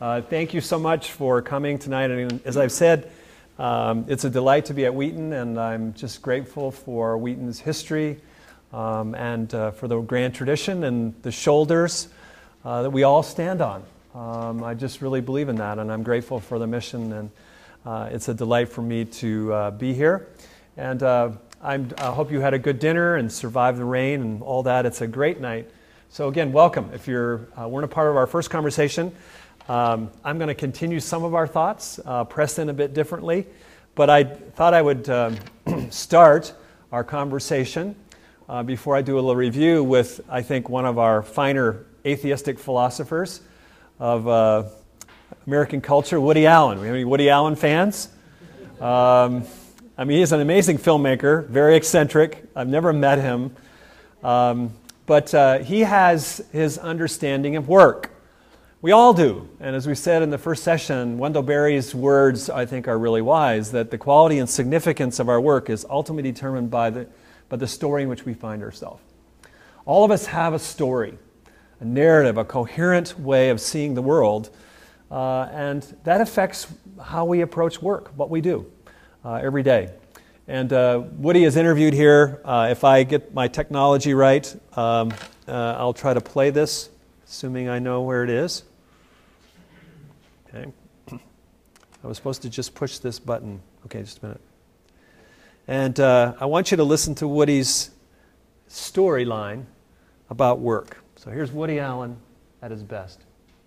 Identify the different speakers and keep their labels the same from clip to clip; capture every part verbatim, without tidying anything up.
Speaker 1: Uh, thank you so much for coming tonight. And as I've said, um, it's a delight to be at Wheaton, and I'm just grateful for Wheaton's history um, and uh, for the grand tradition and the shoulders uh, that we all stand on. Um, I just really believe in that, and I'm grateful for the mission, and uh, it's a delight for me to uh, be here. And uh, I'm, I hope you had a good dinner and survived the rain and all that. It's a great night. So again, welcome. If you're uh, weren't a part of our first conversation, um, I'm going to continue some of our thoughts, uh, press in a bit differently. But I thought I would um, start our conversation uh, before I do a little review with, I think, one of our finer atheistic philosophers of uh, American culture, Woody Allen. We have any Woody Allen fans? Um, I mean, he's an amazing filmmaker, very eccentric. I've never met him. Um, but uh, he has his understanding of work. We all do. And as we said in the first session, Wendell Berry's words, I think, are really wise, that the quality and significance of our work is ultimately determined by the, by the story in which we find ourselves. All of us have a story, a narrative, a coherent way of seeing the world, uh, and that affects how we approach work, what we do uh, every day. And uh, Woody is interviewed here. Uh, if I get my technology right, um, uh, I'll try to play this, assuming I know where it is. Okay. I was supposed to just push this button. Okay, just a minute. And uh, I want you to listen to Woody's storyline about work. So here's Woody Allen at his best.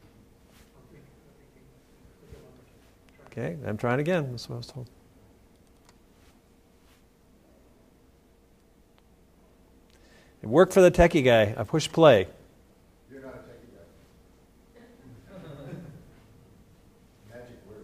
Speaker 1: Okay, I'm trying again. That's what I was told. It worked for the techie guy. I pushed play.
Speaker 2: You're not a techie guy. Magic word.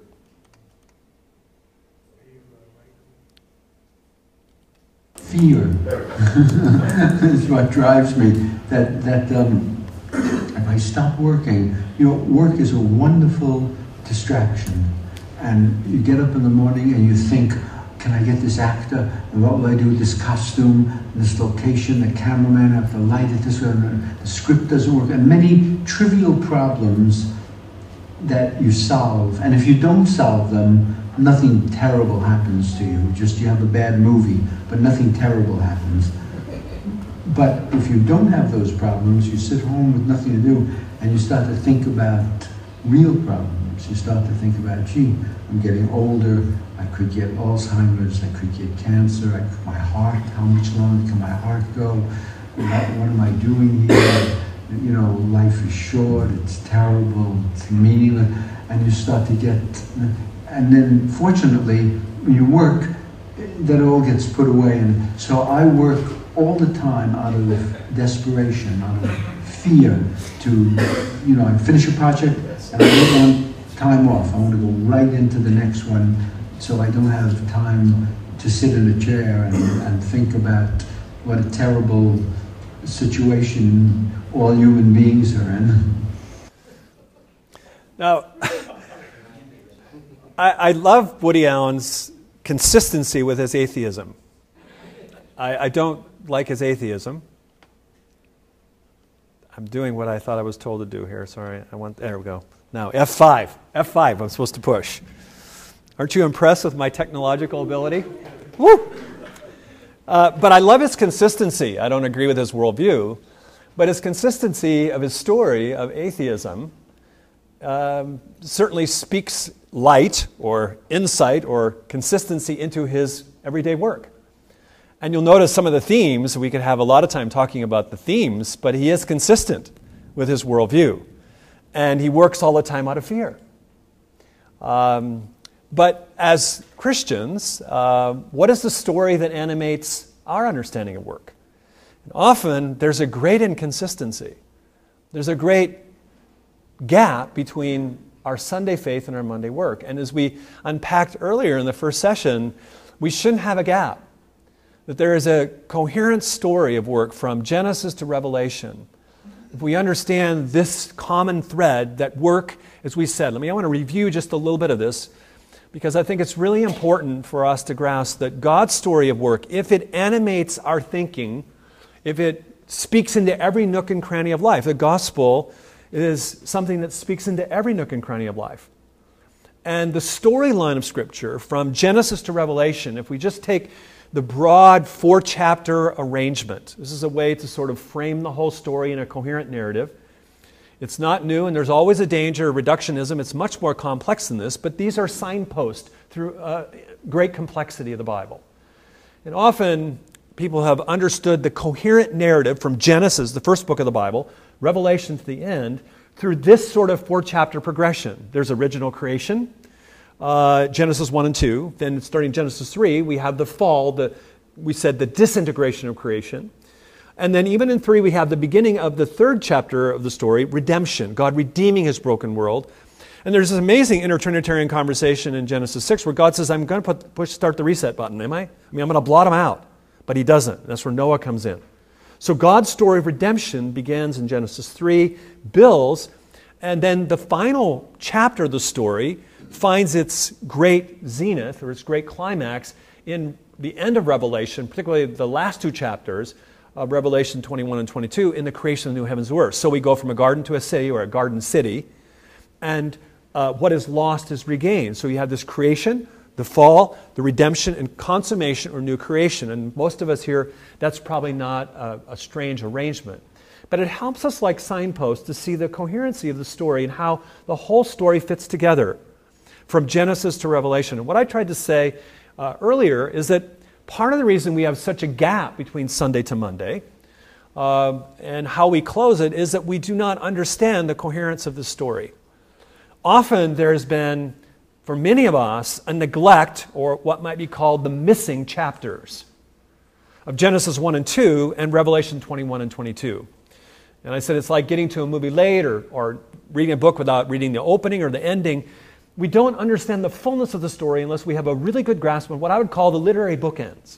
Speaker 3: Fear is what drives me. That that um, if I stop working, you know, work is a wonderful distraction, and you get up in the morning and you think, can I get this actor? And what will I do with this costume, this location, the cameraman, I have to light it this way, and the script doesn't work, and many trivial problems that you solve. And if you don't solve them, nothing terrible happens to you. Just you have a bad movie, but nothing terrible happens. But if you don't have those problems, you sit home with nothing to do, and you start to think about real problems. You start to think about, gee, I'm getting older, I could get Alzheimer's, I could get cancer, I could, my heart, how much longer can my heart go? What, what am I doing here? You know, life is short, it's terrible, it's meaningless, and you start to get, and then fortunately, when you work, that all gets put away. And so I work all the time out of desperation, out of fear to, you know, I finish a project and I don't want time off. I want to go right into the next one, so I don't have time to sit in a chair and, and think about what a terrible situation all human beings are in.
Speaker 1: Now, I, I love Woody Allen's consistency with his atheism. I, I don't like his atheism. I'm doing what I thought I was told to do here. Sorry, I want. There we go. Now F five. F five. I'm supposed to push. Aren't you impressed with my technological ability? Woo! Uh, but I love his consistency. I don't agree with his worldview, but his consistency of his story of atheism um, certainly speaks light or insight or consistency into his everyday work. And you'll notice some of the themes. We could have a lot of time talking about the themes, but he is consistent with his worldview. And he works all the time out of fear. Um, but as Christians, uh, what is the story that animates our understanding of work? And often, there's a great inconsistency. There's a great gap between our Sunday faith and our Monday work. And as we unpacked earlier in the first session, we shouldn't have a gap. That there is a coherent story of work from Genesis to Revelation. If we understand this common thread that work, as we said, let me, I want to review just a little bit of this, because I think it's really important for us to grasp that God's story of work, if it animates our thinking, if it speaks into every nook and cranny of life, the gospel is something that speaks into every nook and cranny of life. And the storyline of Scripture, from Genesis to Revelation, if we just take the broad four-chapter arrangement, this is a way to sort of frame the whole story in a coherent narrative. It's not new, and there's always a danger of reductionism. It's much more complex than this, but these are signposts through uh, great complexity of the Bible. And often, people have understood the coherent narrative from Genesis, the first book of the Bible, Revelation to the end, through this sort of four-chapter progression. There's original creation, uh, Genesis one and two. Then starting Genesis three, we have the fall, the, we said the disintegration of creation. And then even in three, we have the beginning of the third chapter of the story, redemption, God redeeming his broken world. And there's this amazing inter-Trinitarian conversation in Genesis six where God says, I'm going to put, push start the reset button, am I? I mean, I'm going to blot them out. But he doesn't. That's where Noah comes in. So God's story of redemption begins in Genesis three, builds, and then the final chapter of the story finds its great zenith, or its great climax, in the end of Revelation, particularly the last two chapters of Revelation twenty-one and twenty-two, in the creation of the new heavens and earth. So we go from a garden to a city, or a garden city, and uh, what is lost is regained. So you have this creation, the fall, the redemption, and consummation, or new creation. And most of us here, that's probably not a, a strange arrangement. But it helps us, like signposts, to see the coherency of the story and how the whole story fits together from Genesis to Revelation. And what I tried to say uh, earlier is that part of the reason we have such a gap between Sunday to Monday uh, and how we close it is that we do not understand the coherence of the story. Often there's been, for many of us, a neglect, or what might be called the missing chapters of Genesis one and two and Revelation twenty-one and twenty-two. And I said it's like getting to a movie late, or, or reading a book without reading the opening or the ending. We don't understand the fullness of the story unless we have a really good grasp of what I would call the literary bookends.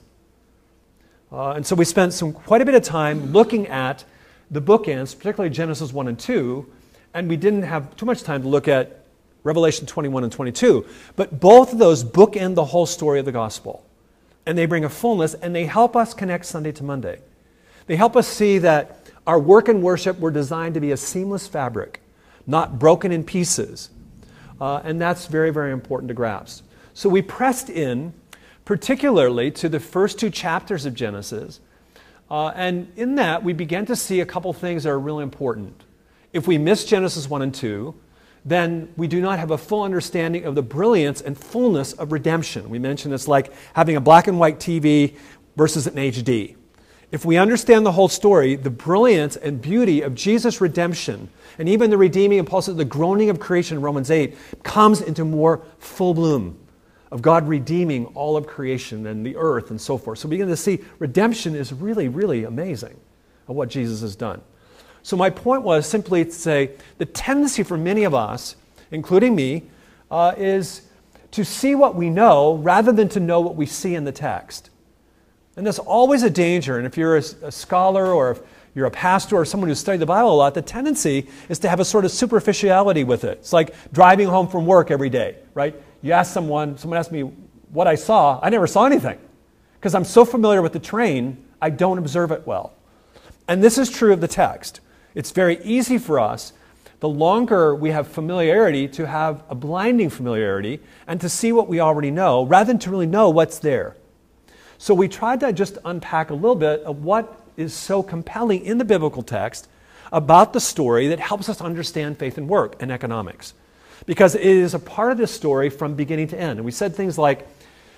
Speaker 1: Uh, and so we spent some quite a bit of time looking at the bookends, particularly Genesis one and two, and we didn't have too much time to look at Revelation twenty-one and twenty-two. But both of those bookend the whole story of the gospel. And they bring a fullness, and they help us connect Sunday to Monday. They help us see that our work and worship were designed to be a seamless fabric, not broken in pieces. Uh, and that's very, very important to grasp. So we pressed in, particularly to the first two chapters of Genesis. Uh, and in that, we began to see a couple things that are really important. If we miss Genesis one and two, then we do not have a full understanding of the brilliance and fullness of redemption. We mentioned it's like having a black and white T V versus an H D. If we understand the whole story, the brilliance and beauty of Jesus' redemption, and even the redeeming impulse of the groaning of creation in Romans eight, comes into more full bloom of God redeeming all of creation and the earth and so forth. So we begin to see redemption is really, really amazing of what Jesus has done. So my point was simply to say the tendency for many of us, including me, uh, is to see what we know rather than to know what we see in the text. And that's always a danger. And if you're a, a scholar, or if you're a pastor or someone who's studied the Bible a lot, the tendency is to have a sort of superficiality with it. It's like driving home from work every day, right? You ask someone, someone asked me what I saw. I never saw anything because I'm so familiar with the train, I don't observe it well. And this is true of the text. It's very easy for us, the longer we have familiarity, to have a blinding familiarity and to see what we already know rather than to really know what's there. So we tried to just unpack a little bit of what is so compelling in the biblical text about the story that helps us understand faith and work and economics. Because it is a part of this story from beginning to end. And we said things like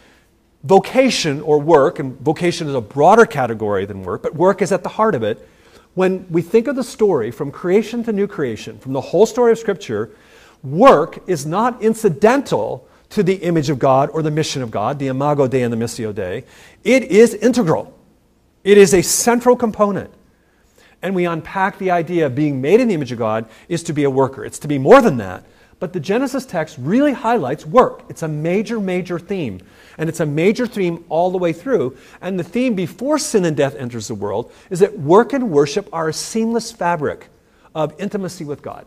Speaker 1: vocation or work, and vocation is a broader category than work, but work is at the heart of it. When we think of the story from creation to new creation, from the whole story of Scripture, work is not incidental to the image of God or the mission of God, the Imago Dei and the Missio Dei. It is integral. It is a central component. And we unpack the idea of being made in the image of God is to be a worker. It's to be more than that. But the Genesis text really highlights work. It's a major, major theme. And it's a major theme all the way through. And the theme before sin and death enters the world is that work and worship are a seamless fabric of intimacy with God.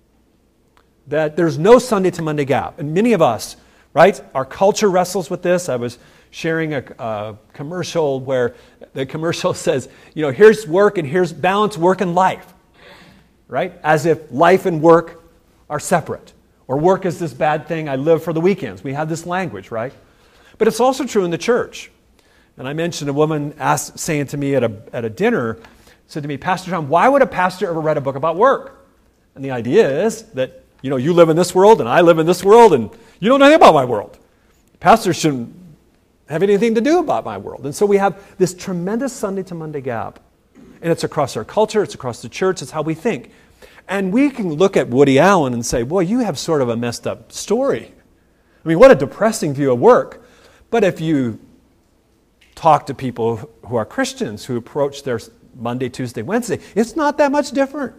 Speaker 1: That there's no Sunday to Monday gap. And many of us, right, our culture wrestles with this. I was sharing a, a commercial where the commercial says, you know, here's work and here's balance, work and life. right? As if life and work are separate. Or work is this bad thing, I live for the weekends. We have this language, right? But it's also true in the church. And I mentioned a woman asked, saying to me at a, at a dinner, said to me, Pastor John, why would a pastor ever write a book about work? And the idea is that, you know, you live in this world and I live in this world and you don't know anything about my world. Pastors shouldn't have anything to do about my world. And so we have this tremendous Sunday to Monday gap. And it's across our culture, it's across the church, it's how we think. And we can look at Woody Allen and say, boy, you have sort of a messed up story. I mean, what a depressing view of work. But if you talk to people who are Christians who approach their Monday, Tuesday, Wednesday, it's not that much different.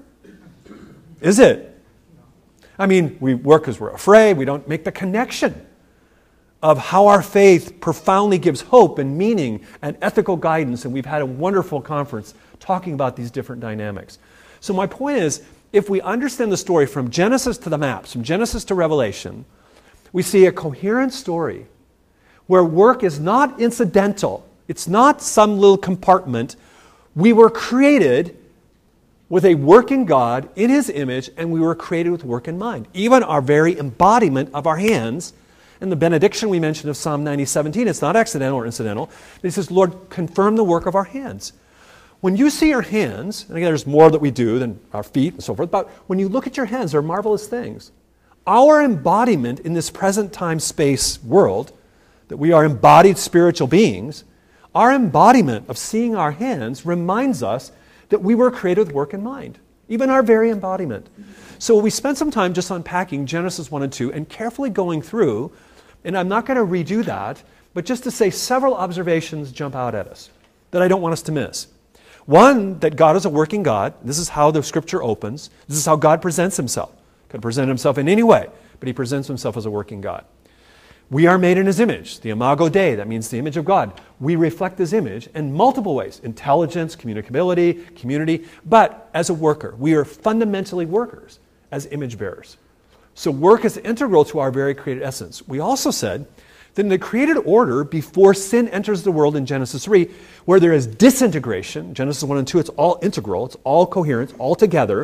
Speaker 1: Is it? I mean, we work because we're afraid. We don't make the connection of how our faith profoundly gives hope and meaning and ethical guidance. And we've had a wonderful conference talking about these different dynamics. So my point is, if we understand the story from Genesis to the maps, from Genesis to Revelation, we see a coherent story where work is not incidental. It's not some little compartment. We were created with a working God in His image, and we were created with work in mind. Even our very embodiment of our hands, and the benediction we mentioned of Psalm ninety seventeen, it's not accidental or incidental. It says, Lord, confirm the work of our hands. When you see your hands, and again, there's more that we do than our feet and so forth, but when you look at your hands, they're marvelous things. Our embodiment in this present time space world, that we are embodied spiritual beings, our embodiment of seeing our hands reminds us that we were created with work in mind, even our very embodiment. So we spent some time just unpacking Genesis one and two and carefully going through, and I'm not going to redo that, but just to say several observations jump out at us that I don't want us to miss. One, that God is a working God. This is how the Scripture opens. This is how God presents Himself. He could present Himself in any way, but He presents Himself as a working God. We are made in His image, the Imago Dei, that means the image of God. We reflect His image in multiple ways, intelligence, communicability, community, but as a worker. We are fundamentally workers as image bearers. So work is integral to our very created essence. We also said that in the created order, before sin enters the world in Genesis three, where there is disintegration, Genesis one and two, it's all integral, it's all coherent, all together.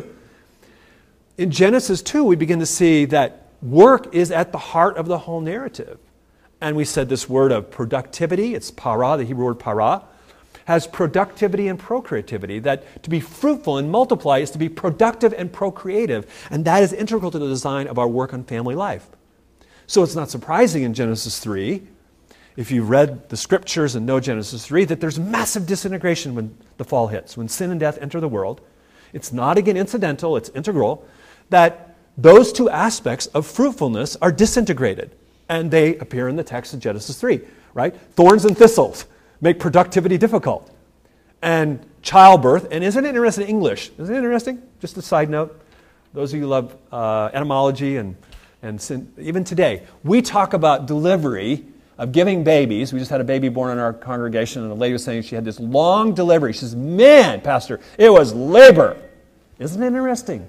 Speaker 1: In Genesis two, we begin to see that work is at the heart of the whole narrative. And we said this word of productivity, it's para, the Hebrew word para, has productivity and procreativity, that to be fruitful and multiply is to be productive and procreative. And that is integral to the design of our work and family life. So it's not surprising in Genesis three, if you've read the Scriptures and know Genesis three, that there's massive disintegration when the fall hits, when sin and death enter the world. It's not, again, incidental, it's integral, that those two aspects of fruitfulness are disintegrated, and they appear in the text of Genesis three, right? Thorns and thistles make productivity difficult, and childbirth, and isn't it interesting in English? Isn't it interesting? Just a side note, those of you who love uh, etymology, and, and sin, even today, we talk about delivery, of giving babies. We just had a baby born in our congregation, and a lady was saying she had this long delivery. She says, man, Pastor, it was labor. Isn't it interesting?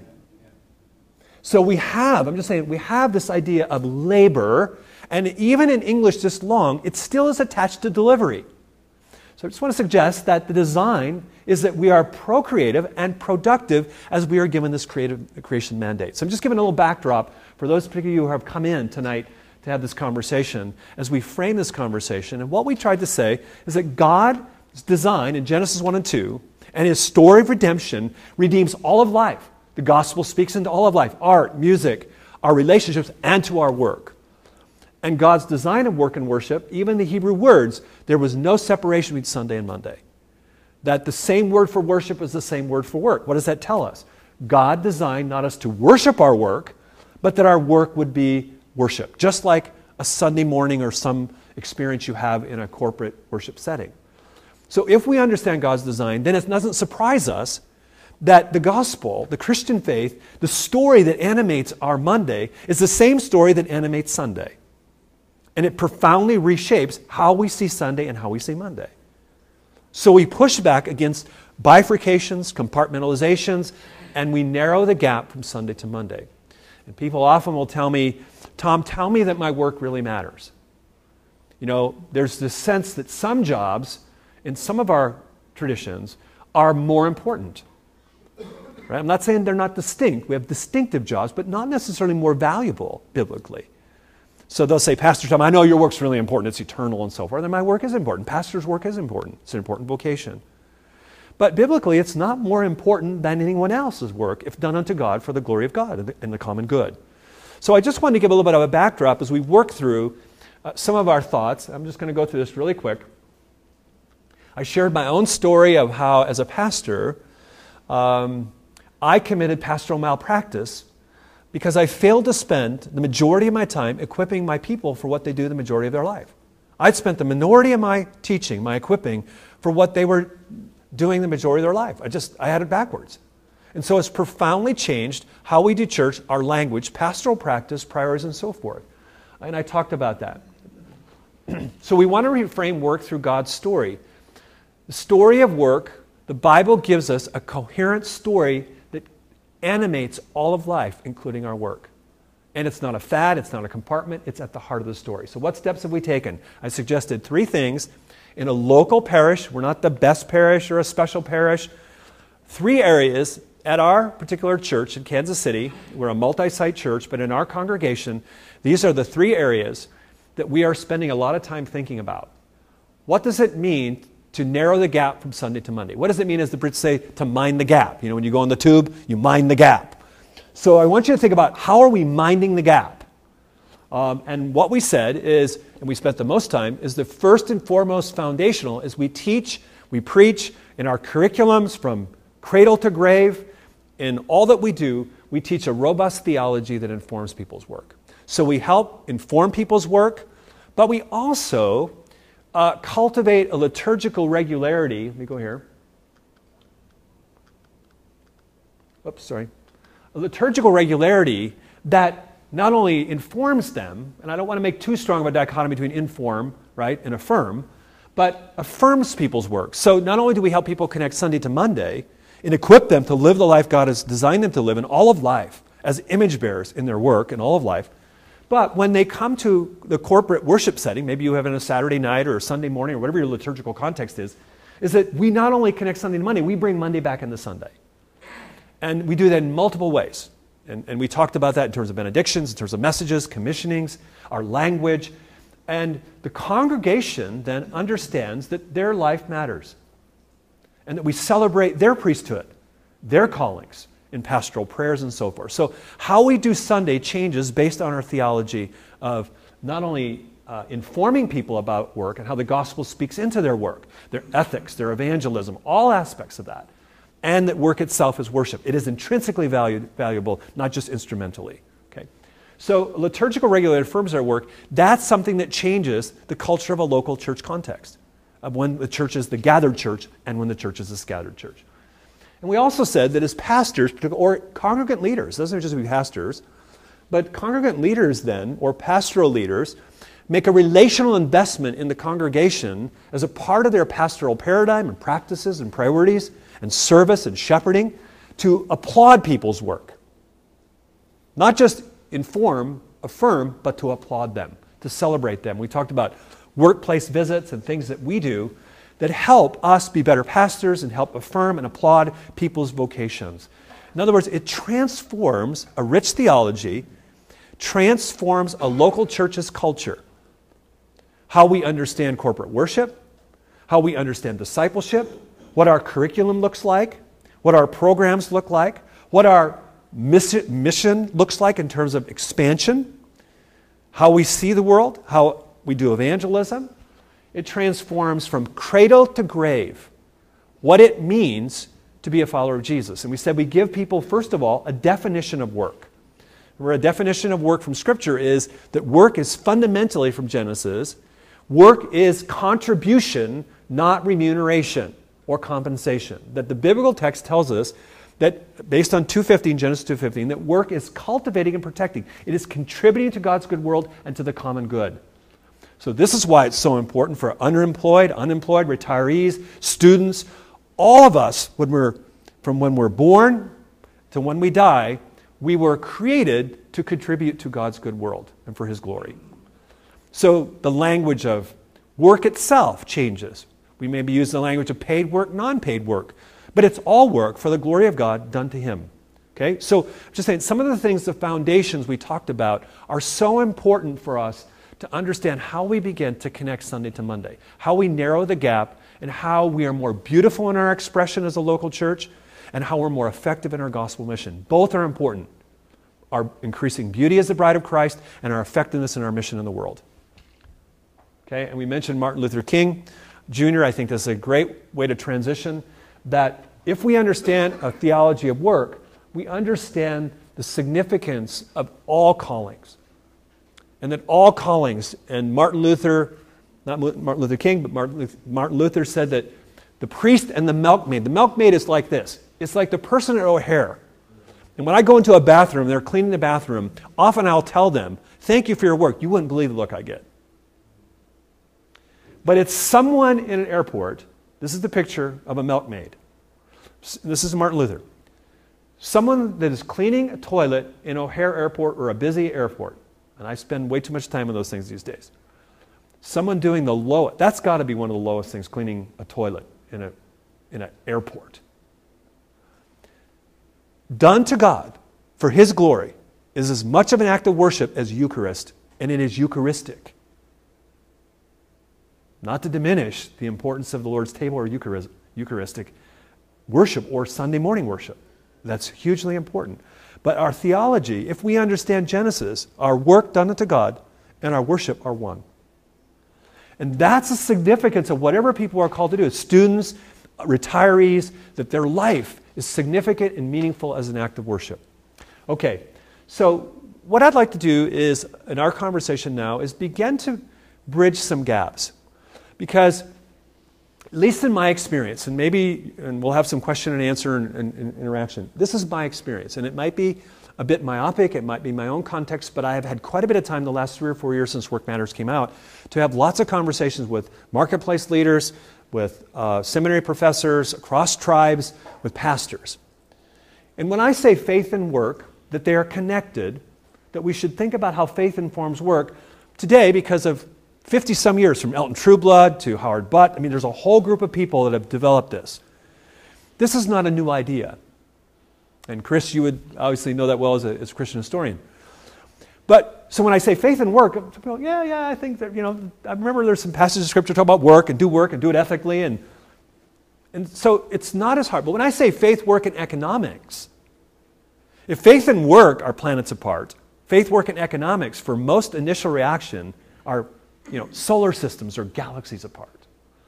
Speaker 1: So we have, I'm just saying, we have this idea of labor, and even in English this long, it still is attached to delivery. So I just want to suggest that the design is that we are procreative and productive as we are given this creative creation mandate. So I'm just giving a little backdrop for those particularly you who have come in tonight to have this conversation, as we frame this conversation. And what we tried to say is that God's design in Genesis one and two and His story of redemption redeems all of life. The gospel speaks into all of life, art, music, our relationships, and to our work. And God's design of work and worship, even the Hebrew words, there was no separation between Sunday and Monday. That the same word for worship is the same word for work. What does that tell us? God designed not us to worship our work, but that our work would be worship, just like a Sunday morning or some experience you have in a corporate worship setting. So if we understand God's design, then it doesn't surprise us that the gospel, the Christian faith, the story that animates our Monday is the same story that animates Sunday. And it profoundly reshapes how we see Sunday and how we see Monday. So we push back against bifurcations, compartmentalizations, and we narrow the gap from Sunday to Monday. And people often will tell me, Tom, tell me that my work really matters. You know, there's this sense that some jobs in some of our traditions are more important. Right? I'm not saying they're not distinct. We have distinctive jobs, but not necessarily more valuable biblically. So they'll say, Pastor Tom, I know your work's really important. It's eternal and so forth. And my work is important. Pastor's work is important. It's an important vocation. But biblically, it's not more important than anyone else's work if done unto God for the glory of God and the, and the common good. So I just wanted to give a little bit of a backdrop as we work through uh, some of our thoughts. I'm just going to go through this really quick. I shared my own story of how, as a pastor, um, I committed pastoral malpractice because I failed to spend the majority of my time equipping my people for what they do the majority of their life. I'd spent the minority of my teaching, my equipping, for what they were doing the majority of their life. I just, I had it backwards. And so it's profoundly changed how we do church, our language, pastoral practice, priorities, and so forth. And I talked about that. So we want to reframe work through God's story. The story of work, the Bible gives us a coherent story that animates all of life, including our work. And it's not a fad, it's not a compartment, it's at the heart of the story. So what steps have we taken? I suggested three things. In a local parish, we're not the best parish or a special parish, three areas at our particular church in Kansas City. We're a multi-site church, but in our congregation, these are the three areas that we are spending a lot of time thinking about. What does it mean to narrow the gap from Sunday to Monday? What does it mean, as the Brits say, to mind the gap? You know, when you go on the tube, you mind the gap. So I want you to think about, how are we minding the gap? Um, and what we said is, and we spent the most time, is the first and foremost foundational is we teach, we preach in our curriculums from cradle to grave. In all that we do, we teach a robust theology that informs people's work. So we help inform people's work, but we also uh, cultivate a liturgical regularity. Let me go here. Oops, sorry. A liturgical regularity that not only informs them, and I don't want to make too strong of a dichotomy between inform, right, and affirm, but affirms people's work. So not only do we help people connect Sunday to Monday and equip them to live the life God has designed them to live in all of life as image bearers in their work in all of life, but when they come to the corporate worship setting, maybe you have it on a Saturday night or a Sunday morning or whatever your liturgical context is, is that we not only connect Sunday to Monday, we bring Monday back into Sunday. And we do that in multiple ways. And, and we talked about that in terms of benedictions, in terms of messages, commissionings, our language. And the congregation then understands that their life matters and that we celebrate their priesthood, their callings in pastoral prayers and so forth. So how we do Sunday changes based on our theology of not only uh, informing people about work and how the gospel speaks into their work, their ethics, their evangelism, all aspects of that, and that work itself is worship. It is intrinsically valued, valuable, not just instrumentally. Okay? So liturgical regulator affirms our work. That's something that changes the culture of a local church context, of when the church is the gathered church and when the church is a scattered church. And we also said that as pastors, or congregant leaders, doesn't just be pastors, but congregant leaders then, or pastoral leaders, make a relational investment in the congregation as a part of their pastoral paradigm and practices and priorities and service and shepherding to applaud people's work. Not just inform, affirm, but to applaud them, to celebrate them. We talked about workplace visits and things that we do that help us be better pastors and help affirm and applaud people's vocations. In other words, it transforms a rich theology, transforms a local church's culture. How we understand corporate worship, how we understand discipleship, what our curriculum looks like, what our programs look like, what our mission looks like in terms of expansion, how we see the world, how we do evangelism. It transforms from cradle to grave what it means to be a follower of Jesus. And we said we give people, first of all, a definition of work. Where a definition of work from Scripture is that work is fundamentally, from Genesis, work is contribution, not remuneration or compensation. That the biblical text tells us that, based on two fifteen, Genesis two fifteen, that work is cultivating and protecting. It is contributing to God's good world and to the common good. So this is why it's so important for underemployed, unemployed, retirees, students, all of us, when we're, from when we're born to when we die, we were created to contribute to God's good world and for His glory. So the language of work itself changes. We maybe use the language of paid work, non-paid work, But it's all work for the glory of God done to him. Okay? So I'm just saying, some of the things, the foundations we talked about are so important for us to understand how we begin to connect Sunday to Monday, how we narrow the gap, and how we are more beautiful in our expression as a local church, and how we're more effective in our gospel mission. Both are important. Our increasing beauty as the bride of Christ and our effectiveness in our mission in the world. Okay, and we mentioned Martin Luther King Junior I think this is a great way to transition, that if we understand a theology of work, we understand the significance of all callings. And that all callings, and Martin Luther, not Martin Luther King, but Martin Luther said that the priest and the milkmaid, the milkmaid is like this. It's like the person at O'Hare. And when I go into a bathroom, they're cleaning the bathroom, often I'll tell them, thank you for your work. You wouldn't believe the look I get. But it's someone in an airport. This is the picture of a milkmaid. This is Martin Luther. Someone that is cleaning a toilet in O'Hare Airport or a busy airport. And I spend way too much time on those things these days. Someone doing the lowest, that's got to be one of the lowest things, cleaning a toilet in a in an airport. Done to God for his glory is as much of an act of worship as Eucharist, and it is Eucharistic. Not to diminish the importance of the Lord's table or Eucharist, Eucharistic worship or Sunday morning worship. That's hugely important. But our theology, if we understand Genesis, our work done unto God and our worship are one. And that's the significance of whatever people are called to do. Students, retirees, that their life is significant and meaningful as an act of worship. Okay, so what I'd like to do is, in our conversation now, is begin to bridge some gaps. Because, at least in my experience, and maybe, and we'll have some question and answer and, and, and interaction, this is my experience, and it might be a bit myopic, it might be my own context, but I have had quite a bit of time the last three or four years since Work Matters came out to have lots of conversations with marketplace leaders, with uh, seminary professors, across tribes, with pastors. And when I say faith and work, that they are connected, that we should think about how faith informs work today because of fifty-some years, from Elton Trueblood to Howard Butt. I mean, there's a whole group of people that have developed this. This is not a new idea. And Chris, you would obviously know that well as a, as a Christian historian. But, so when I say faith and work, people, yeah, yeah, I think that, you know, I remember there's some passages of Scripture talk about work and do work and do it ethically. And, and so it's not as hard. But when I say faith, work, and economics, if faith and work are planets apart, faith, work, and economics, for most initial reaction, are, you know, solar systems or galaxies apart.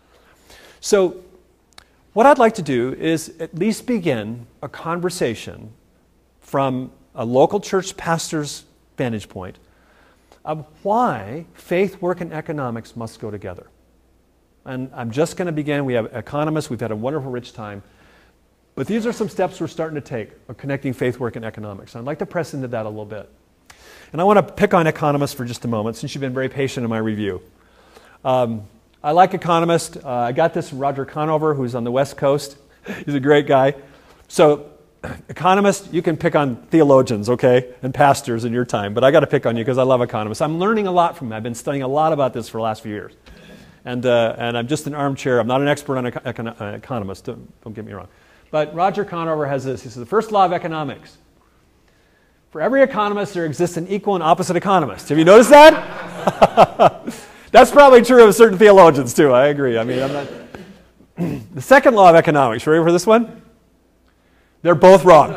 Speaker 1: So what I'd like to do is at least begin a conversation from a local church pastor's vantage point of why faith, work, and economics must go together. And I'm just going to begin. We have economists. We've had a wonderful, rich time. But these are some steps we're starting to take of connecting faith, work, and economics. I'd like to press into that a little bit. And I want to pick on economists for just a moment, since you've been very patient in my review. Um, I like economists. Uh, I got this from Roger Conover, who's on the West Coast. He's a great guy. So, economists, you can pick on theologians, okay, and pastors in your time, but I got to pick on you because I love economists. I'm learning a lot from them. I've been studying a lot about this for the last few years. And, uh, and I'm just an armchair. I'm not an expert on econ- econ- economists, don't, don't get me wrong. But Roger Conover has this. He says, the first law of economics. For every economist, there exists an equal and opposite economist. Have you noticed that? That's probably true of certain theologians, too. I agree. I mean, I'm not... The second law of economics, ready for this one? They're both wrong.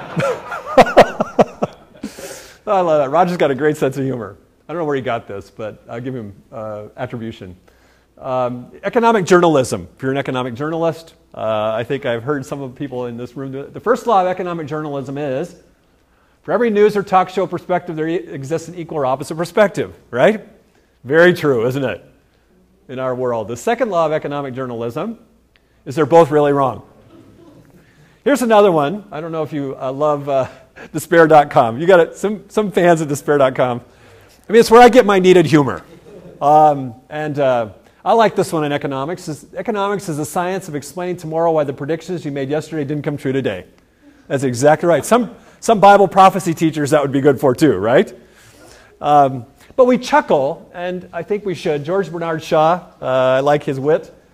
Speaker 1: Oh, I love that. Roger's got a great sense of humor. I don't know where he got this, but I'll give him uh, attribution. Um, economic journalism. If you're an economic journalist, uh, I think I've heard some of the people in this room do it. The first law of economic journalism is, for every news or talk show perspective, there exists an equal or opposite perspective, right? Very true, isn't it? In our world. The second law of economic journalism is they're both really wrong. Here's another one. I don't know if you uh, love uh, despair dot com. You got it, some, some fans of despair dot com. I mean, it's where I get my needed humor. Um, and uh, I like this one in economics. It's, economics is the science of explaining tomorrow why the predictions you made yesterday didn't come true today. That's exactly right. Some, some Bible prophecy teachers that would be good for too, right? Um, but we chuckle, and I think we should. George Bernard Shaw, uh, I like his wit.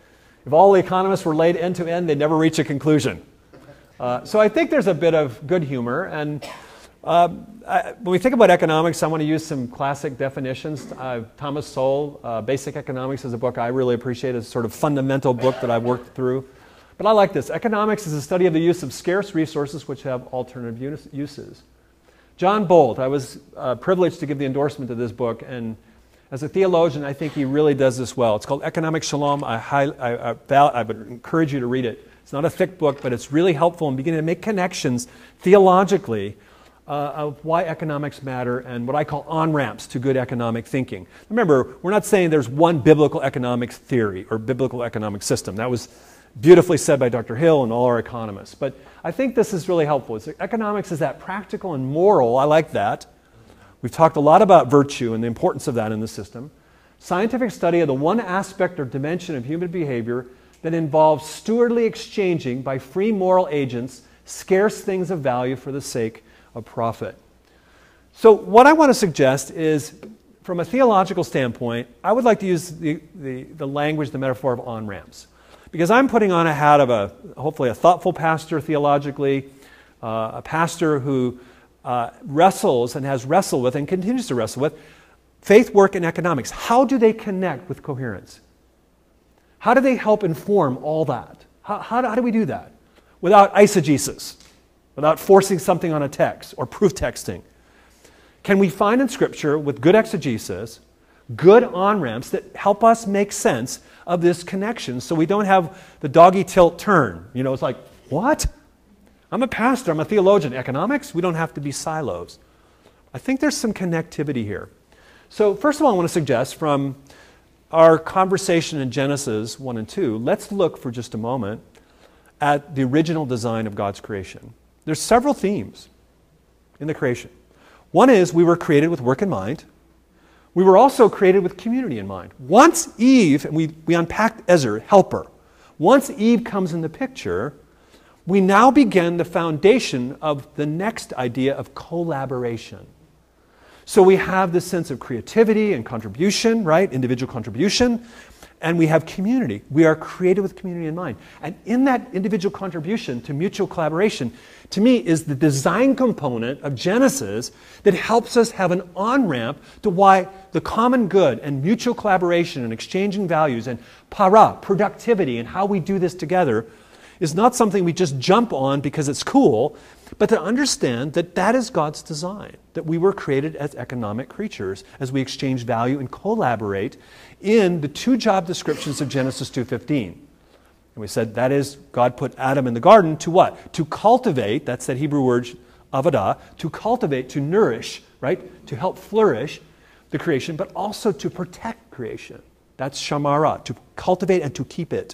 Speaker 1: if all the economists were laid end to end, they'd never reach a conclusion. Uh, so I think there's a bit of good humor. And uh, I, when we think about economics, I want to use some classic definitions. Uh, Thomas Sowell, uh, Basic Economics, is a book I really appreciate. It's a sort of fundamental book that I've worked through. But I like this. Economics is a study of the use of scarce resources which have alternative use uses. John Bolt, I was uh, privileged to give the endorsement to this book, and as a theologian, I think he really does this well. It's called Economic Shalom. I, highly, I, I, I would encourage you to read it. It's not a thick book, but it's really helpful in beginning to make connections theologically uh, of why economics matter and what I call on-ramps to good economic thinking. Remember, we're not saying there's one biblical economics theory or biblical economic system. That was beautifully said by Doctor Hill and all our economists. But I think this is really helpful. It's, economics is that practical and moral. I like that. We've talked a lot about virtue and the importance of that in the system. Scientific study of the one aspect or dimension of human behavior that involves stewardly exchanging by free moral agents scarce things of value for the sake of profit. So what I want to suggest is, from a theological standpoint, I would like to use the, the, the language, the metaphor of on-ramps. Because I'm putting on a hat of a, hopefully a thoughtful pastor theologically, uh, a pastor who uh, wrestles and has wrestled with and continues to wrestle with faith, work, and economics. How do they connect with coherence? How do they help inform all that? How, how, do, how do we do that? Without eisegesis, without forcing something on a text or proof texting. Can we find in Scripture, with good exegesis, good on-ramps that help us make sense of this connection so we don't have the doggy tilt turn? You know, it's like, what? I'm a pastor, I'm a theologian. Economics? We don't have to be silos. I think there's some connectivity here. So first of all, I want to suggest from our conversation in Genesis one and two, let's look for just a moment at the original design of God's creation. There's several themes in the creation. One is we were created with work in mind. We were also created with community in mind. Once Eve, and we, we unpacked Ezer, helper. Once Eve comes in the picture, we now begin the foundation of the next idea of collaboration. So we have this sense of creativity and contribution, right? Individual contribution. And we have community. We are created with community in mind. And in that individual contribution to mutual collaboration, to me, is the design component of Genesis that helps us have an on-ramp to why the common good and mutual collaboration and exchanging values and para, productivity, and how we do this together is not something we just jump on because it's cool, but to understand that that is God's design, that we were created as economic creatures as we exchange value and collaborate in the two job descriptions of Genesis two fifteen. And we said that is, God put Adam in the garden to what? To cultivate, that's that Hebrew word, avodah, to cultivate, to nourish, right? To help flourish the creation, but also to protect creation. That's shamara, to cultivate and to keep it.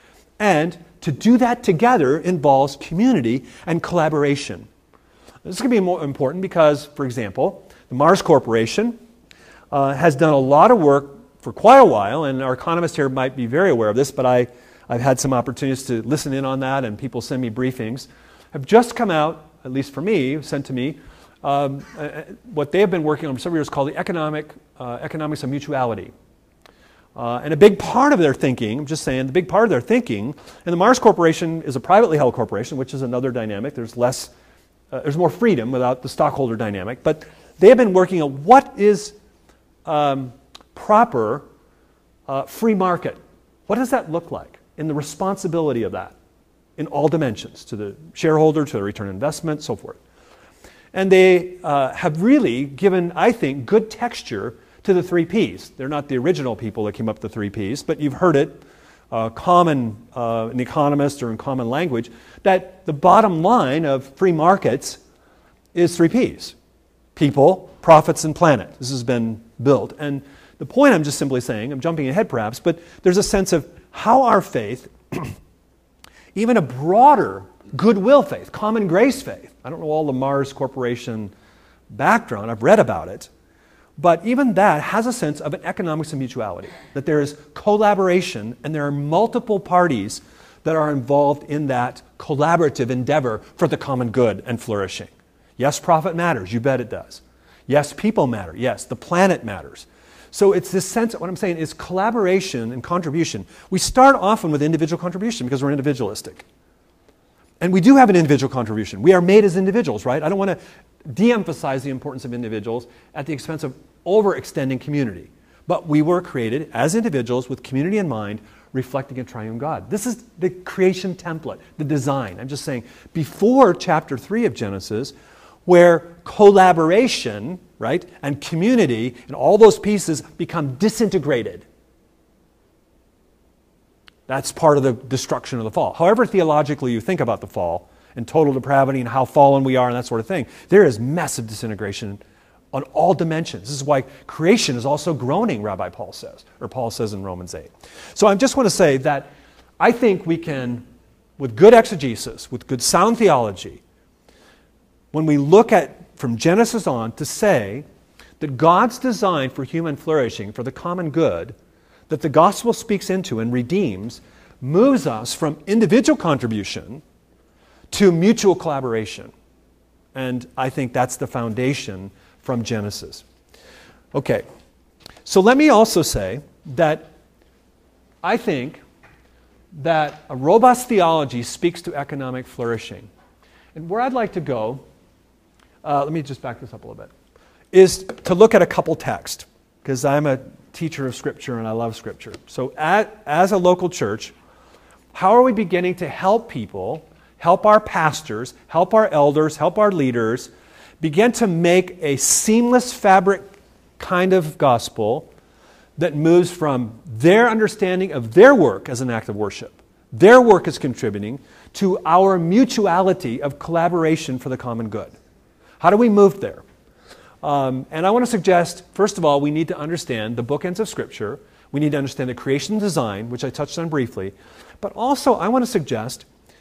Speaker 1: And to do that together involves community and collaboration. This is going to be more important because, for example, the Mars Corporation uh, has done a lot of work for quite a while, and our economists here might be very aware of this, but I, I've had some opportunities to listen in on that, and people send me briefings, have just come out, at least for me, sent to me, um, uh, what they have been working on for several years called the economic, uh, economics of mutuality. Uh, and a big part of their thinking, I'm just saying, the big part of their thinking, and the Mars Corporation is a privately held corporation, which is another dynamic. There's less, uh, there's more freedom without the stockholder dynamic. But they have been working on what is um, proper uh, free market. What does that look like in the responsibility of that in all dimensions, to the shareholder, to the return on investment, so forth. And they uh, have really given, I think, good texture to the three Ps. They're not the original people that came up with the three Ps, but you've heard it uh, common uh, in economist or in common language, that the bottom line of free markets is three Ps. People, profits, and planet. This has been built. And the point I'm just simply saying, I'm jumping ahead perhaps, but there's a sense of how our faith, even a broader goodwill faith, common grace faith, I don't know all the Mars Corporation background, I've read about it, but even that has a sense of an economics of mutuality, that there is collaboration and there are multiple parties that are involved in that collaborative endeavor for the common good and flourishing. Yes, profit matters. You bet it does. Yes, people matter. Yes, the planet matters. So it's this sense, what I'm saying is collaboration and contribution. We start often with individual contribution because we're individualistic. And we do have an individual contribution. We are made as individuals, right? I don't want to de-emphasize the importance of individuals at the expense of overextending community. But we were created as individuals with community in mind, reflecting a triune God. This is the creation template, the design. I'm just saying, before chapter three of Genesis, where collaboration, right, and community and all those pieces become disintegrated. That's part of the destruction of the fall. However theologically you think about the fall and total depravity and how fallen we are and that sort of thing, there is massive disintegration on all dimensions. This is why creation is also groaning, Rabbi Paul says, or Paul says in Romans eight. So I just want to say that I think we can, with good exegesis, with good sound theology, when we look at from Genesis on to say that God's design for human flourishing, for the common good, that the gospel speaks into and redeems, moves us from individual contribution to mutual collaboration. And I think that's the foundation from Genesis. Okay, so let me also say that I think that a robust theology speaks to economic flourishing. And where I'd like to go, uh, let me just back this up a little bit, is to look at a couple texts, because I'm a teacher of Scripture and I love Scripture. So at, as a local church, how are we beginning to help people, help our pastors, help our elders, help our leaders, begin to make a seamless fabric kind of gospel that moves from their understanding of their work as an act of worship, their work is contributing, to our mutuality of collaboration for the common good. How do we move there? Um, and I want to suggest, first of all, we need to understand the bookends of Scripture. We need to understand the creation design, which I touched on briefly. But also, I want to suggest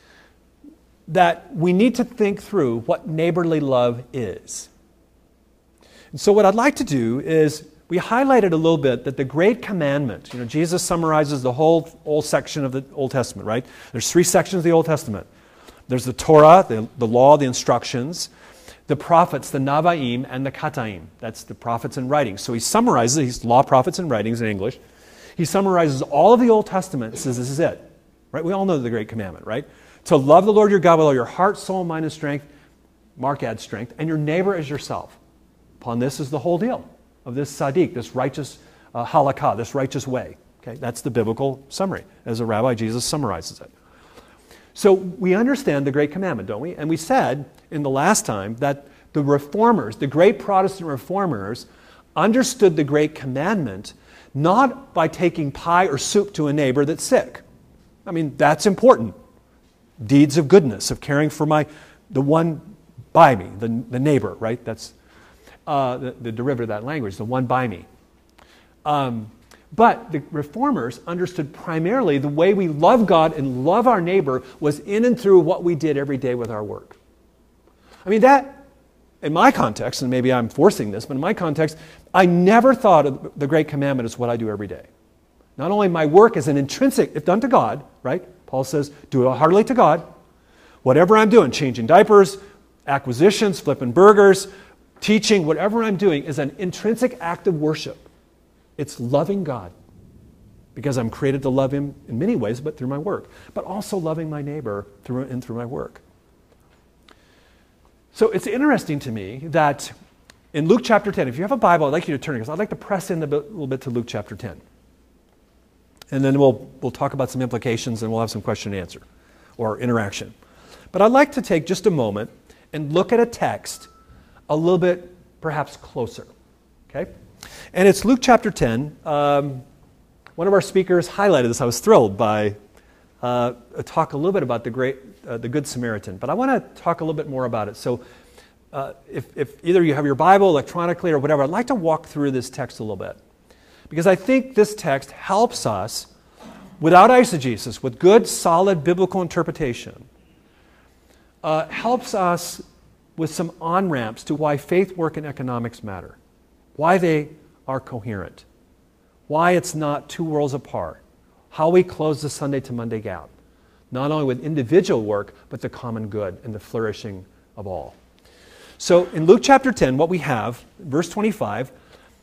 Speaker 1: that we need to think through what neighborly love is. And so what I'd like to do is, we highlighted a little bit that the great commandment, you know, Jesus summarizes the whole old section of the Old Testament, right? There's three sections of the Old Testament. There's the Torah, the, the law, the instructions, the prophets, the Navaim, and the Kataim. That's the prophets and writings. So he summarizes, he's law, prophets, and writings in English. He summarizes all of the Old Testament and says this is it. Right? We all know the great commandment, right? To love the Lord your God with all your heart, soul, mind, and strength. Mark adds strength. And your neighbor as yourself. Upon this is the whole deal of this tzaddik, this righteous uh, halakha, this righteous way. Okay? That's the biblical summary. As a rabbi, Jesus summarizes it. So we understand the great commandment, don't we? And we said in the last time that the reformers, the great Protestant reformers, understood the great commandment not by taking pie or soup to a neighbor that's sick. I mean, that's important. Deeds of goodness, of caring for my, the one by me, the, the neighbor, right? That's uh, the, the derivative of that language, the one by me. Um, But the reformers understood primarily the way we love God and love our neighbor was in and through what we did every day with our work. I mean, that, in my context, and maybe I'm forcing this, but in my context, I never thought of the great commandment as what I do every day. Not only my work is an intrinsic, if done to God, right? Paul says, do it heartily to God. Whatever I'm doing, changing diapers, acquisitions, flipping burgers, teaching, whatever I'm doing is an intrinsic act of worship. It's loving God, because I'm created to love Him in many ways, but through my work, but also loving my neighbor through and through my work. So it's interesting to me that in Luke chapter ten, if you have a Bible, I'd like you to turn it, because I'd like to press in a, bit, a little bit to Luke chapter ten. And then we'll, we'll talk about some implications and we'll have some question and answer or interaction. But I'd like to take just a moment and look at a text a little bit perhaps closer, okay? And it's Luke chapter ten. Um, one of our speakers highlighted this. I was thrilled by uh, a talk a little bit about the great, uh, the Good Samaritan. But I want to talk a little bit more about it. So uh, if, if either you have your Bible electronically or whatever, I'd like to walk through this text a little bit. Because I think this text helps us, without eisegesis, with good, solid biblical interpretation, uh, helps us with some on-ramps to why faith, work, and economics matter. Why they are coherent. Why it's not two worlds apart. How we close the Sunday to Monday gap. Not only with individual work, but the common good and the flourishing of all. So in Luke chapter ten, what we have, verse twenty-five,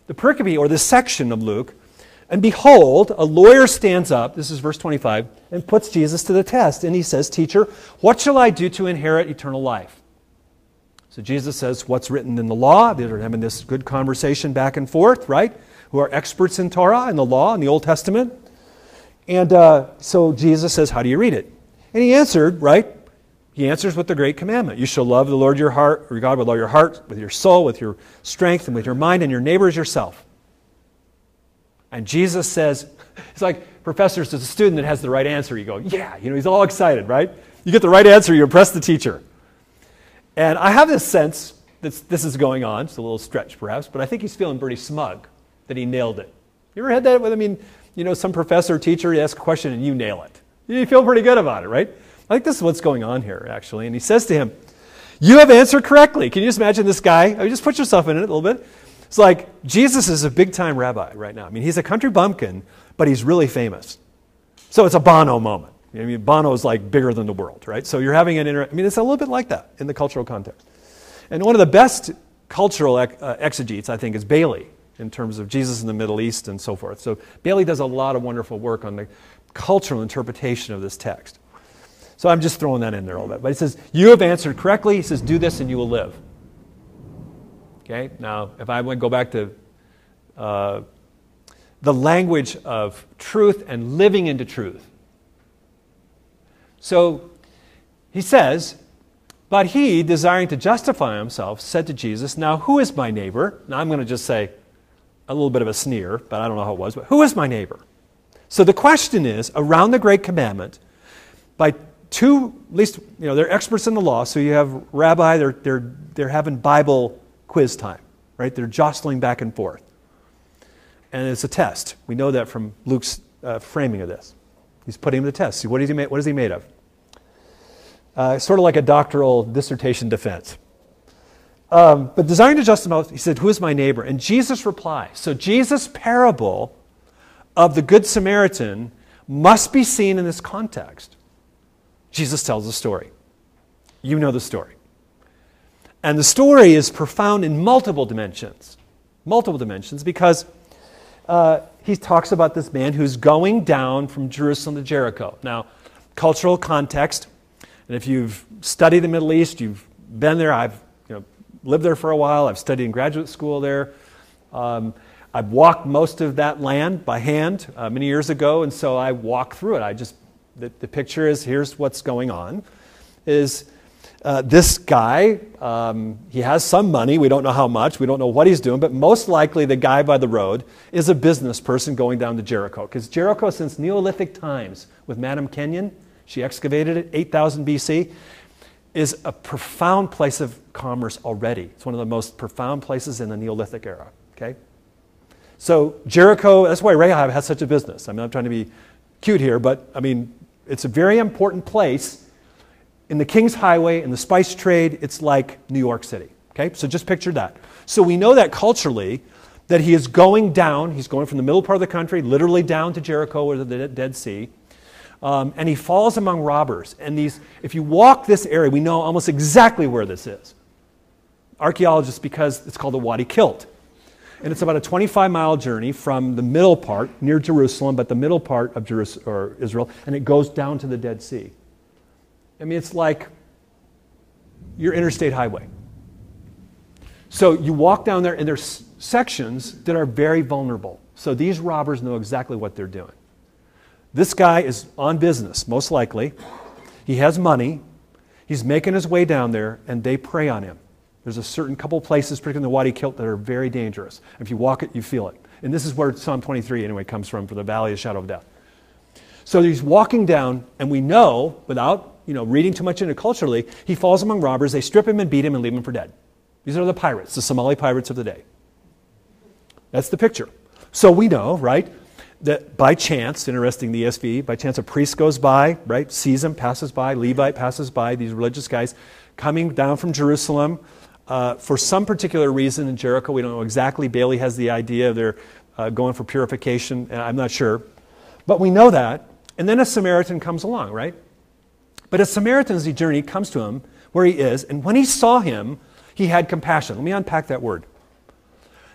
Speaker 1: the pericope, or this section of Luke, and behold, a lawyer stands up, this is verse twenty-five, and puts Jesus to the test. And he says, "Teacher, what shall I do to inherit eternal life?" So Jesus says, "What's written in the law?" They're having this good conversation back and forth, right? Who are experts in Torah and the law in the Old Testament. And uh, so Jesus says, "How do you read it?" And he answered, right? He answers with the great commandment. "You shall love the Lord your heart, or God with all your heart, with your soul, with your strength, and with your mind, and your neighbor as yourself." And Jesus says, it's like professors to a student that has the right answer. You go, yeah, you know, he's all excited, right? You get the right answer, you impress the teacher. And I have this sense that this is going on. It's a little stretch, perhaps, but I think he's feeling pretty smug that he nailed it. You ever had that with, I mean, you know, some professor or teacher, you ask a question and you nail it. You feel pretty good about it, right? I think this is what's going on here, actually. And he says to him, "You have answered correctly." Can you just imagine this guy? I mean, just put yourself in it a little bit. It's like Jesus is a big-time rabbi right now. I mean, he's a country bumpkin, but he's really famous. So it's a Bono moment. I mean, Bono is like bigger than the world, right? So you're having an inter- I mean, it's a little bit like that in the cultural context. And one of the best cultural ex- uh, exegetes, I think, is Bailey in terms of Jesus in the Middle East and so forth. So Bailey does a lot of wonderful work on the cultural interpretation of this text. So I'm just throwing that in there a little bit. But he says, "You have answered correctly." He says, "Do this and you will live." Okay, now if I would go back to uh, the language of truth and living into truth. So he says, "But he, desiring to justify himself, said to Jesus, 'Now who is my neighbor?'" Now I'm going to just say a little bit of a sneer, but I don't know how it was, but who is my neighbor? So the question is, around the great commandment, by two, at least, you know, they're experts in the law, so you have rabbi, they're, they're, they're having Bible quiz time, right? They're jostling back and forth. And it's a test. We know that from Luke's uh, framing of this. He's putting him to the test. See, what is he made, what is he made of? Uh, sort of like a doctoral dissertation defense. Um, but desiring to justify himself, he said, "Who is my neighbor?" And Jesus replies. So Jesus' parable of the Good Samaritan must be seen in this context. Jesus tells a story. You know the story. And the story is profound in multiple dimensions. Multiple dimensions because uh, he talks about this man who's going down from Jerusalem to Jericho. Now, cultural context, and if you've studied the Middle East, you've been there, I've you know, lived there for a while, I've studied in graduate school there. Um, I've walked most of that land by hand uh, many years ago, and so I walk through it. I just, the, the picture is, here's what's going on, is uh, this guy, um, he has some money, we don't know how much, we don't know what he's doing, but most likely the guy by the road is a business person going down to Jericho, because Jericho, since Neolithic times, with Madame Kenyon, she excavated it, eight thousand B C, is a profound place of commerce already. It's one of the most profound places in the Neolithic era, okay? So Jericho, that's why Rahab has such a business. I mean, I'm trying to be cute here, but I mean, it's a very important place. In the King's Highway, in the spice trade, it's like New York City, okay? So just picture that. So we know that culturally, that he is going down, he's going from the middle part of the country, literally down to Jericho or the Dead Sea, um, and he falls among robbers. And these, if you walk this area, we know almost exactly where this is. Archaeologists, because it's called the Wadi Kilt. And it's about a twenty-five mile journey from the middle part, near Jerusalem, but the middle part of Jerusalem, or Israel, and it goes down to the Dead Sea. I mean, it's like your interstate highway. So you walk down there, and there's sections that are very vulnerable. So these robbers know exactly what they're doing. This guy is on business, most likely. He has money. He's making his way down there, and they prey on him. There's a certain couple places, particularly in the Wadi Kilt, that are very dangerous. If you walk it, you feel it. And this is where Psalm twenty-three, anyway, comes from, for the valley of the shadow of death. So he's walking down, and we know, without you know, reading too much into culturally, he falls among robbers, they strip him and beat him and leave him for dead. These are the pirates, the Somali pirates of the day. That's the picture. So we know, right, that by chance, interesting, the E S V, by chance a priest goes by, right, sees him, passes by, Levite passes by, these religious guys coming down from Jerusalem uh, for some particular reason in Jericho. We don't know exactly. Bailey has the idea they're uh, going for purification, and I'm not sure. But we know that. And then a Samaritan comes along, right? But a Samaritan's journey comes to him where he is, and when he saw him, he had compassion. Let me unpack that word.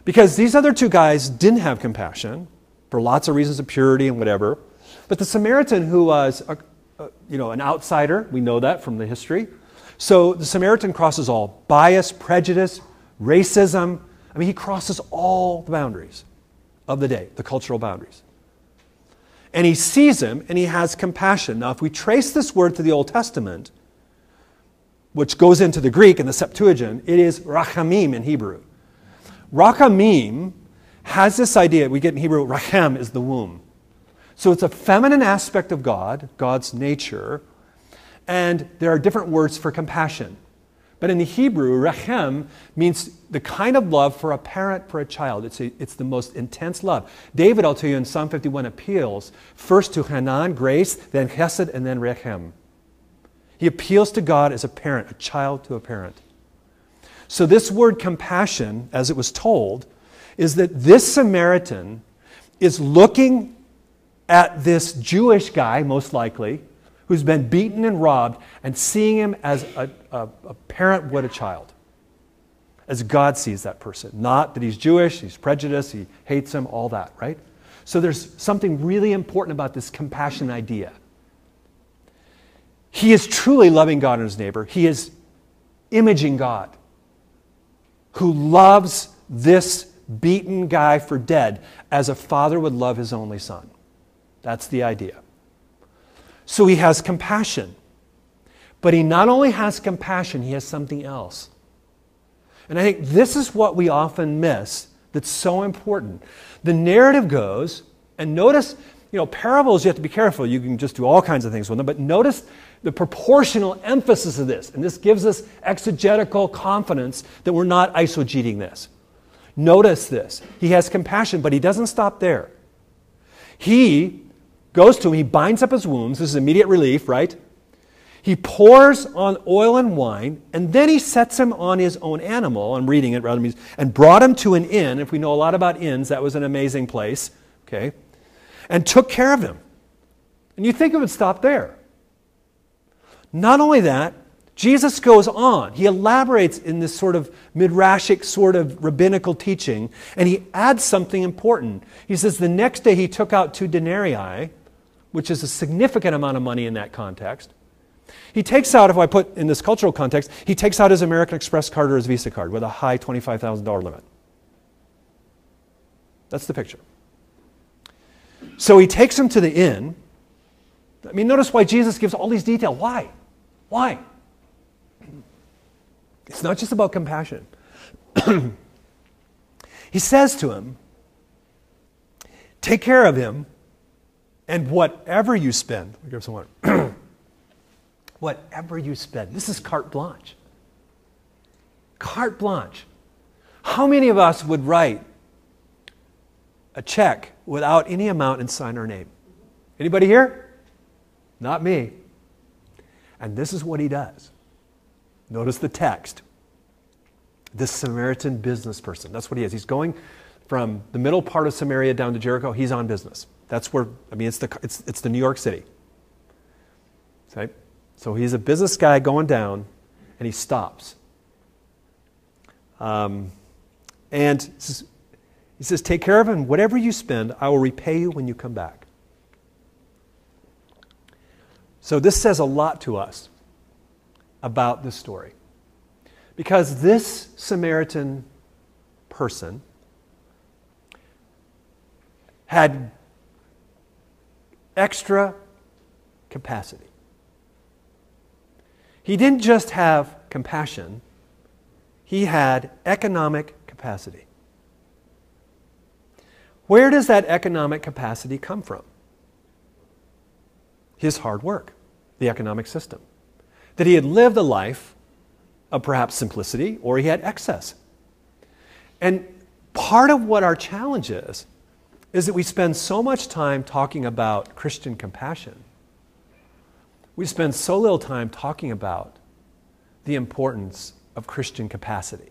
Speaker 1: Because these other two guys didn't have compassion for lots of reasons of purity and whatever. But the Samaritan, who was a, a, you know, an outsider, we know that from the history. So the Samaritan crosses all bias, prejudice, racism. I mean, he crosses all the boundaries of the day, the cultural boundaries. And he sees him and he has compassion. Now, if we trace this word to the Old Testament, which goes into the Greek and the Septuagint, it is rachamim in Hebrew. Rachamim has this idea, we get in Hebrew, rachem is the womb. So it's a feminine aspect of God, God's nature, and there are different words for compassion. But in the Hebrew, rachem means the kind of love for a parent for a child. It's, a, it's the most intense love. David, I'll tell you, in Psalm fifty-one appeals first to Hanan, grace, then chesed, and then rachem. He appeals to God as a parent, a child to a parent. So this word compassion, as it was told, is that this Samaritan is looking at this Jewish guy, most likely, who's been beaten and robbed, and seeing him as a, a, a parent would a child. As God sees that person. Not that he's Jewish, he's prejudiced, he hates him, all that, right? So there's something really important about this compassion idea. He is truly loving God and his neighbor. He is imaging God, who loves this beaten guy for dead as a father would love his only son. That's the idea. So he has compassion. But he not only has compassion, he has something else. And I think this is what we often miss that's so important. The narrative goes, and notice, you know, parables, you have to be careful. You can just do all kinds of things with them, but notice the proportional emphasis of this. And this gives us exegetical confidence that we're not eisegeting this. Notice this. He has compassion, but he doesn't stop there. He goes to him, he binds up his wounds. This is immediate relief, right? He pours on oil and wine, and then he sets him on his own animal. I'm reading it rather than and brought him to an inn. If we know a lot about inns, that was an amazing place. Okay, and took care of him. And you think it would stop there. Not only that, Jesus goes on. He elaborates in this sort of midrashic sort of rabbinical teaching, and he adds something important. He says the next day he took out two denarii, which is a significant amount of money in that context. He takes out, if I put in this cultural context, he takes out his American Express card or his Visa card with a high twenty-five thousand dollars limit. That's the picture. So he takes him to the inn. I mean, notice why Jesus gives all these details. Why? Why? It's not just about compassion. He says to him, take care of him, and whatever you spend, we grab some water. Whatever you spend. This is carte blanche. Carte blanche. How many of us would write a check without any amount and sign our name? Anybody here? Not me. And this is what he does. Notice the text. This Samaritan business person. That's what he is. He's going from the middle part of Samaria down to Jericho. He's on business. That's where, I mean, it's the, it's, it's the New York City. Okay? So he's a business guy going down, and he stops. Um, and he says, he says, take care of him. Whatever you spend, I will repay you when you come back. So this says a lot to us about this story. Because this Samaritan person had extra capacity. He didn't just have compassion, he had economic capacity. Where does that economic capacity come from? His hard work, the economic system. That he had lived a life of perhaps simplicity, or he had excess. And part of what our challenge is, is that we spend so much time talking about Christian compassion. We spend so little time talking about the importance of Christian capacity.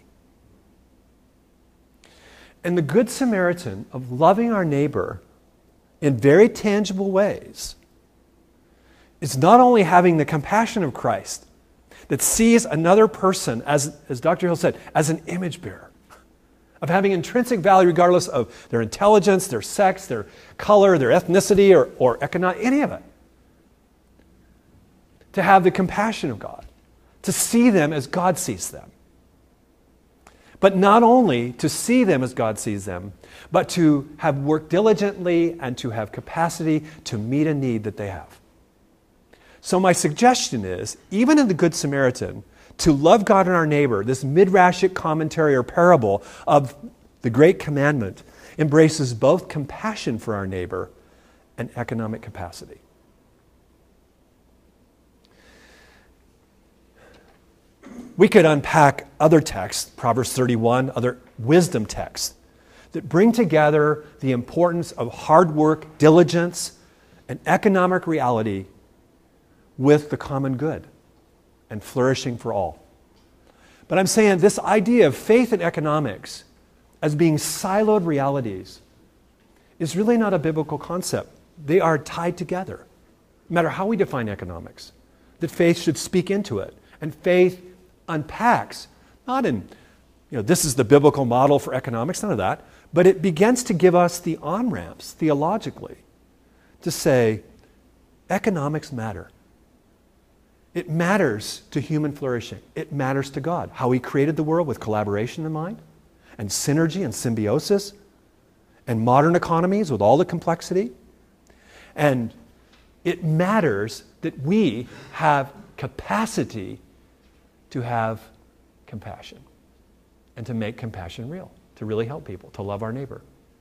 Speaker 1: And the Good Samaritan of loving our neighbor in very tangible ways is not only having the compassion of Christ that sees another person, as, as Doctor Hill said, as an image bearer, of having intrinsic value regardless of their intelligence, their sex, their color, their ethnicity, or, or economic, any of it. To have the compassion of God, to see them as God sees them. But not only to see them as God sees them, but to have worked diligently and to have capacity to meet a need that they have. So my suggestion is, even in the Good Samaritan, to love God and our neighbor, this midrashic commentary or parable of the great commandment, embraces both compassion for our neighbor and economic capacity. We could unpack other texts, Proverbs thirty-one, other wisdom texts, that bring together the importance of hard work, diligence, and economic reality with the common good and flourishing for all. But I'm saying this idea of faith and economics as being siloed realities is really not a biblical concept. They are tied together, no matter how we define economics. That faith should speak into it. And faith unpacks, not in, you know, this is the biblical model for economics, none of that, but it begins to give us the on-ramps theologically to say, economics matter. It matters to human flourishing. It matters to God. How He created the world with collaboration in mind, and synergy and symbiosis, and modern economies with all the complexity. And it matters that we have capacity to have compassion and to make compassion real, to really help people, to love our neighbor.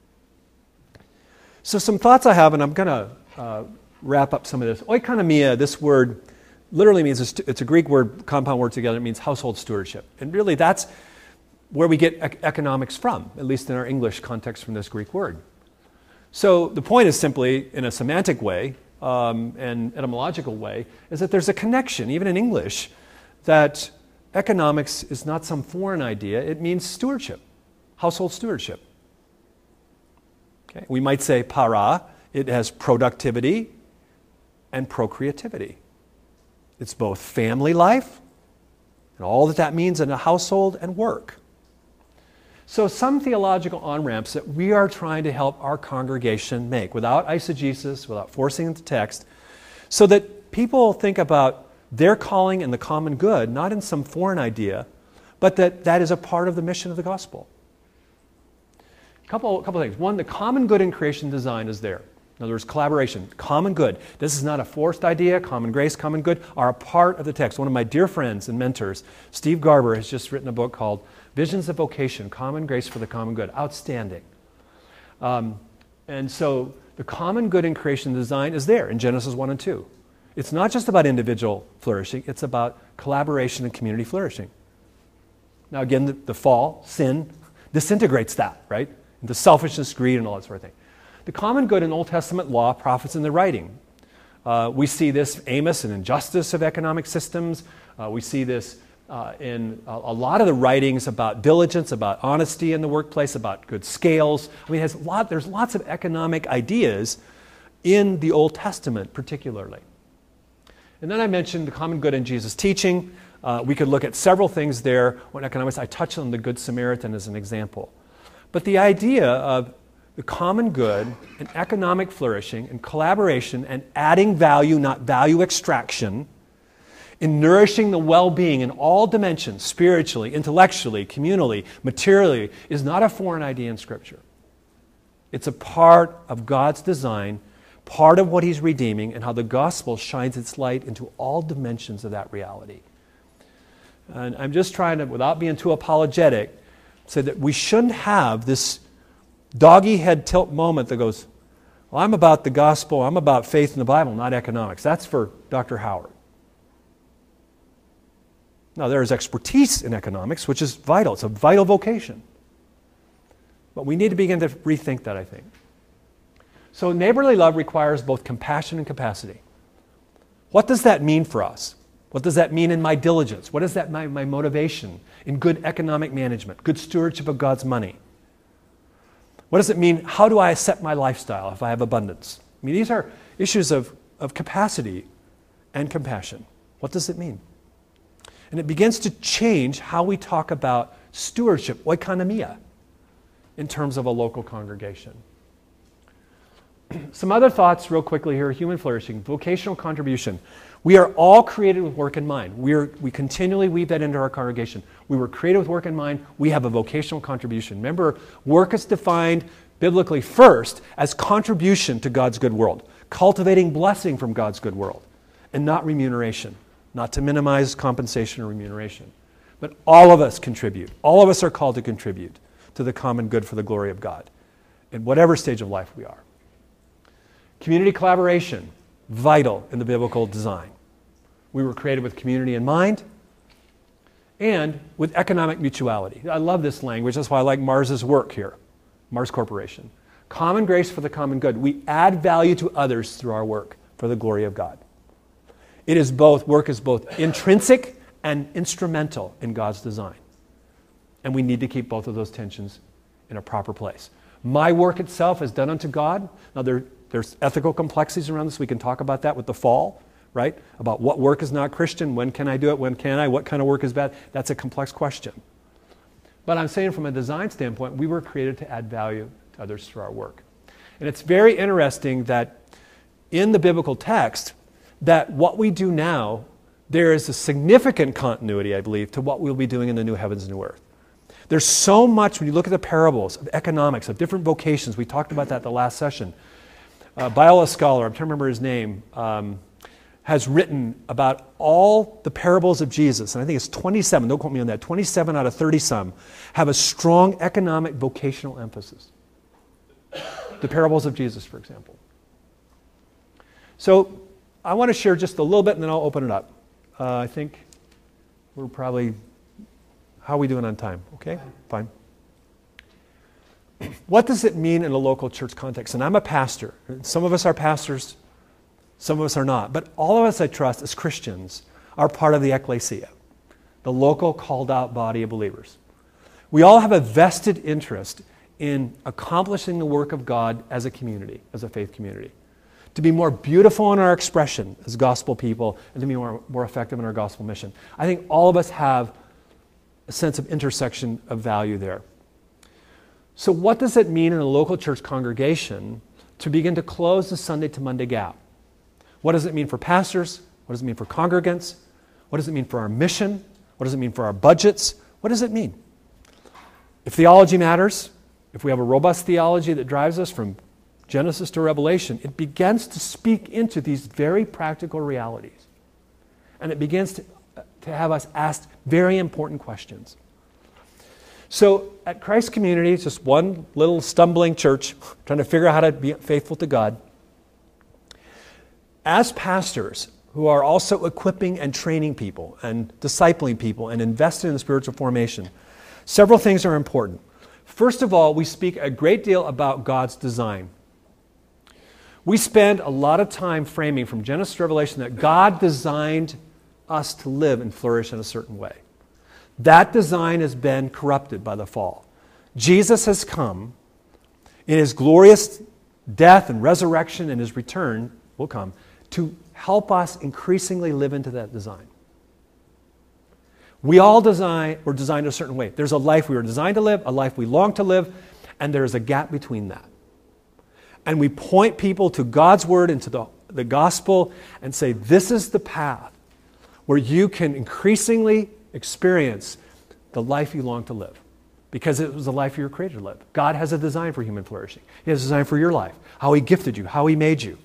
Speaker 1: So some thoughts I have, and I'm going to uh, wrap up some of this. Oikonomia, this word literally means, it's a Greek word, compound word together, it means household stewardship. And really that's where we get ec- economics from, at least in our English context from this Greek word. So the point is simply, in a semantic way um, and etymological way, is that there's a connection, even in English, that economics is not some foreign idea. It means stewardship, household stewardship. Okay? We might say para, it has productivity and procreativity. It's both family life and all that that means in a household and work. So some theological on-ramps that we are trying to help our congregation make without eisegesis, without forcing into text, so that people think about their calling and the common good, not in some foreign idea, but that that is a part of the mission of the gospel. A couple, couple things. One, the common good in creation design is there. In other words, collaboration, common good. This is not a forced idea. Common grace, common good are a part of the text. One of my dear friends and mentors, Steve Garber, has just written a book called Visions of Vocation, Common Grace for the Common Good. Outstanding. Um, and so the common good in creation design is there in Genesis one and two. It's not just about individual flourishing, it's about collaboration and community flourishing. Now again, the, the fall, sin, disintegrates that, right? Into selfishness, greed, and all that sort of thing. The common good in Old Testament law, prophets, and the writing. Uh, we see this Amos and injustice of economic systems. Uh, we see this uh, in a, a lot of the writings about diligence, about honesty in the workplace, about good scales. I mean, it has a lot, there's lots of economic ideas in the Old Testament particularly. And then I mentioned the common good in Jesus' teaching. Uh, we could look at several things there. When economics, I touched on the Good Samaritan as an example. But the idea of the common good and economic flourishing and collaboration and adding value, not value extraction, in nourishing the well-being in all dimensions, spiritually, intellectually, communally, materially, is not a foreign idea in Scripture. It's a part of God's design, part of what He's redeeming, and how the gospel shines its light into all dimensions of that reality. And I'm just trying to, without being too apologetic, say that we shouldn't have this doggy head tilt moment that goes, well, I'm about the gospel, I'm about faith in the Bible, not economics. That's for Doctor Howard. Now, there is expertise in economics, which is vital. It's a vital vocation. But we need to begin to rethink that, I think. So neighborly love requires both compassion and capacity. What does that mean for us? What does that mean in my diligence? What does that mean in my motivation, in good economic management, good stewardship of God's money? What does it mean? How do I set my lifestyle if I have abundance? I mean, these are issues of, of capacity and compassion. What does it mean? And it begins to change how we talk about stewardship, oikonomia, in terms of a local congregation. Some other thoughts real quickly here. Human flourishing, vocational contribution. We are all created with work in mind. We, are, we continually weave that into our congregation. We were created with work in mind. We have a vocational contribution. Remember, work is defined biblically first as contribution to God's good world, cultivating blessing from God's good world, and not remuneration, not to minimize compensation or remuneration. But all of us contribute. All of us are called to contribute to the common good for the glory of God, in whatever stage of life we are. Community collaboration, vital in the biblical design. We were created with community in mind and with economic mutuality. I love this language. That's why I like Mars's work here, Mars Corporation. Common grace for the common good. We add value to others through our work for the glory of God. It is both, work is both intrinsic and instrumental in God's design. And we need to keep both of those tensions in a proper place. My work itself is done unto God. Now there, there's ethical complexities around this. We can talk about that with the fall, right? About what work is not Christian, when can I do it, when can I, what kind of work is bad. That's a complex question. But I'm saying from a design standpoint, we were created to add value to others through our work. And it's very interesting that in the biblical text, that what we do now, there is a significant continuity, I believe, to what we'll be doing in the new heavens and new earth. There's so much, when you look at the parables of economics, of different vocations, we talked about that the last session. Uh, Biola scholar, I'm trying to remember his name, um, has written about all the parables of Jesus, and I think it's twenty-seven, don't quote me on that, twenty-seven out of thirty some, have a strong economic vocational emphasis. The parables of Jesus, for example. So I want to share just a little bit and then I'll open it up. Uh, I think we're probably, how are we doing on time? Okay, fine. What does it mean in a local church context? And I'm a pastor. Some of us are pastors, some of us are not. But all of us, I trust, as Christians, are part of the ecclesia, the local called out body of believers. We all have a vested interest in accomplishing the work of God as a community, as a faith community. To be more beautiful in our expression as gospel people and to be more, more effective in our gospel mission. I think all of us have a sense of intersection of value there. So what does it mean in a local church congregation to begin to close the Sunday to Monday gap? What does it mean for pastors? What does it mean for congregants? What does it mean for our mission? What does it mean for our budgets? What does it mean? If theology matters, if we have a robust theology that drives us from Genesis to Revelation, it begins to speak into these very practical realities. And it begins to, to have us ask very important questions. So at Christ Community, it's just one little stumbling church trying to figure out how to be faithful to God. As pastors who are also equipping and training people and discipling people and investing in the spiritual formation, several things are important. First of all, we speak a great deal about God's design. We spend a lot of time framing from Genesis to Revelation that God designed us to live and flourish in a certain way. That design has been corrupted by the fall. Jesus has come in His glorious death and resurrection, and His return will come to help us increasingly live into that design. We all design, were designed a certain way. There's a life we were designed to live, a life we long to live, and there's a gap between that. And we point people to God's Word and to the, the gospel and say, this is the path where you can increasingly experience the life you long to live. Because it was the life you were created to live. God has a design for human flourishing. He has a design for your life, how He gifted you, how He made you.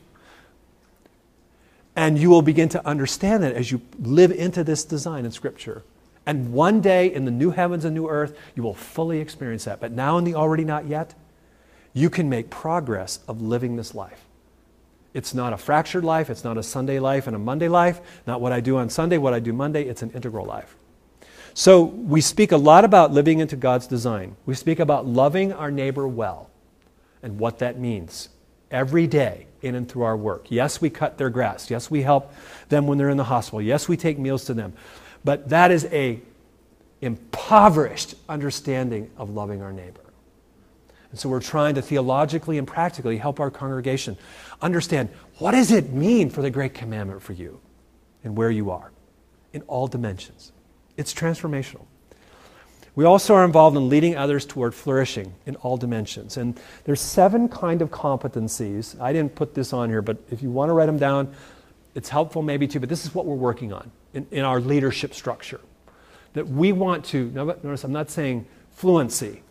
Speaker 1: And you will begin to understand that as you live into this design in Scripture. And one day in the new heavens and new earth, you will fully experience that. But now in the already not yet, you can make progress of living this life. It's not a fractured life. It's not a Sunday life and a Monday life. Not what I do on Sunday, what I do Monday. It's an integral life. So we speak a lot about living into God's design. We speak about loving our neighbor well and what that means every day in and through our work. Yes, we cut their grass. Yes, we help them when they're in the hospital. Yes, we take meals to them. But that is a impoverished understanding of loving our neighbor. And so we're trying to theologically and practically help our congregation understand, what does it mean for the Great Commandment for you and where you are in all dimensions. It's transformational. We also are involved in leading others toward flourishing in all dimensions. And there's seven kind of competencies. I didn't put this on here, but if you want to write them down, it's helpful maybe too, but this is what we're working on in, in our leadership structure. That we want to, notice I'm not saying fluency,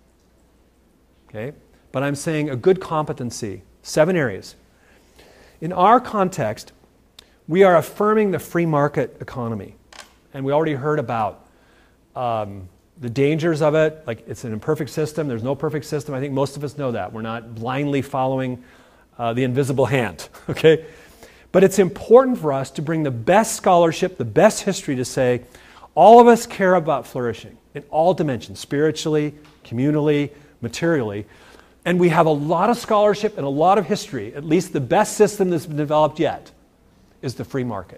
Speaker 1: okay? But I'm saying a good competency, seven areas. In our context, we are affirming the free market economy. And we already heard about um, the dangers of it, like it's an imperfect system, there's no perfect system. I think most of us know that. We're not blindly following uh, the invisible hand, okay? But it's important for us to bring the best scholarship, the best history to say, all of us care about flourishing in all dimensions, spiritually, communally, materially. And we have a lot of scholarship and a lot of history. At least the best system that's been developed yet is the free market.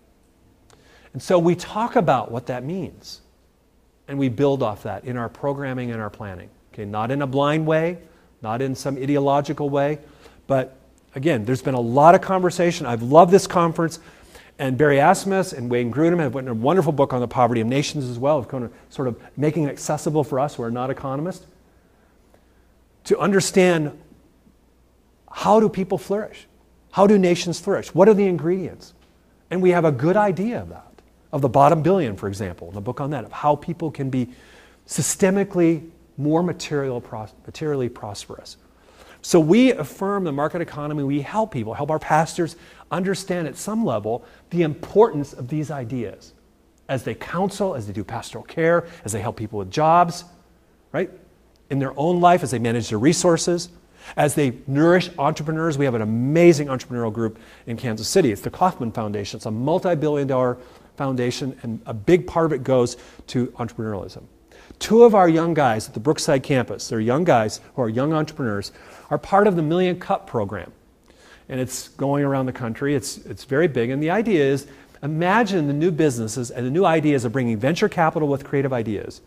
Speaker 1: And so we talk about what that means. And we build off that in our programming and our planning. Okay, not in a blind way, not in some ideological way, but again, there's been a lot of conversation. I've loved this conference. And Barry Asmus and Wayne Grudem have written a wonderful book on the poverty of nations as well, of kind of sort of making it accessible for us who are not economists, to understand how do people flourish? How do nations flourish? What are the ingredients? And we have a good idea of that. Of the bottom billion, for example, the book on that, of how people can be systemically more material, materially prosperous. So we affirm the market economy. We help people, help our pastors understand at some level the importance of these ideas as they counsel, as they do pastoral care, as they help people with jobs, right? In their own life, as they manage their resources, as they nourish entrepreneurs. We have an amazing entrepreneurial group in Kansas City. It's the Kauffman Foundation. It's a multi-billion dollar foundation, and a big part of it goes to entrepreneurialism. Two of our young guys at the Brookside campus, they're young guys who are young entrepreneurs, are part of the Million Cup program. And it's going around the country. It's, it's very big. And the idea is, imagine the new businesses and the new ideas of bringing venture capital with creative ideas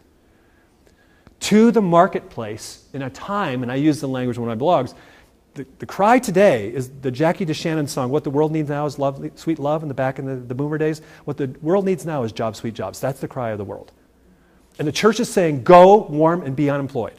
Speaker 1: to the marketplace in a time, and I use the language in one of my blogs, the, the cry today is the Jackie DeShannon song, what the world needs now is love, sweet love, in the back in the, the boomer days. What the world needs now is jobs, sweet jobs. That's the cry of the world. And the church is saying, go, warm, and be unemployed.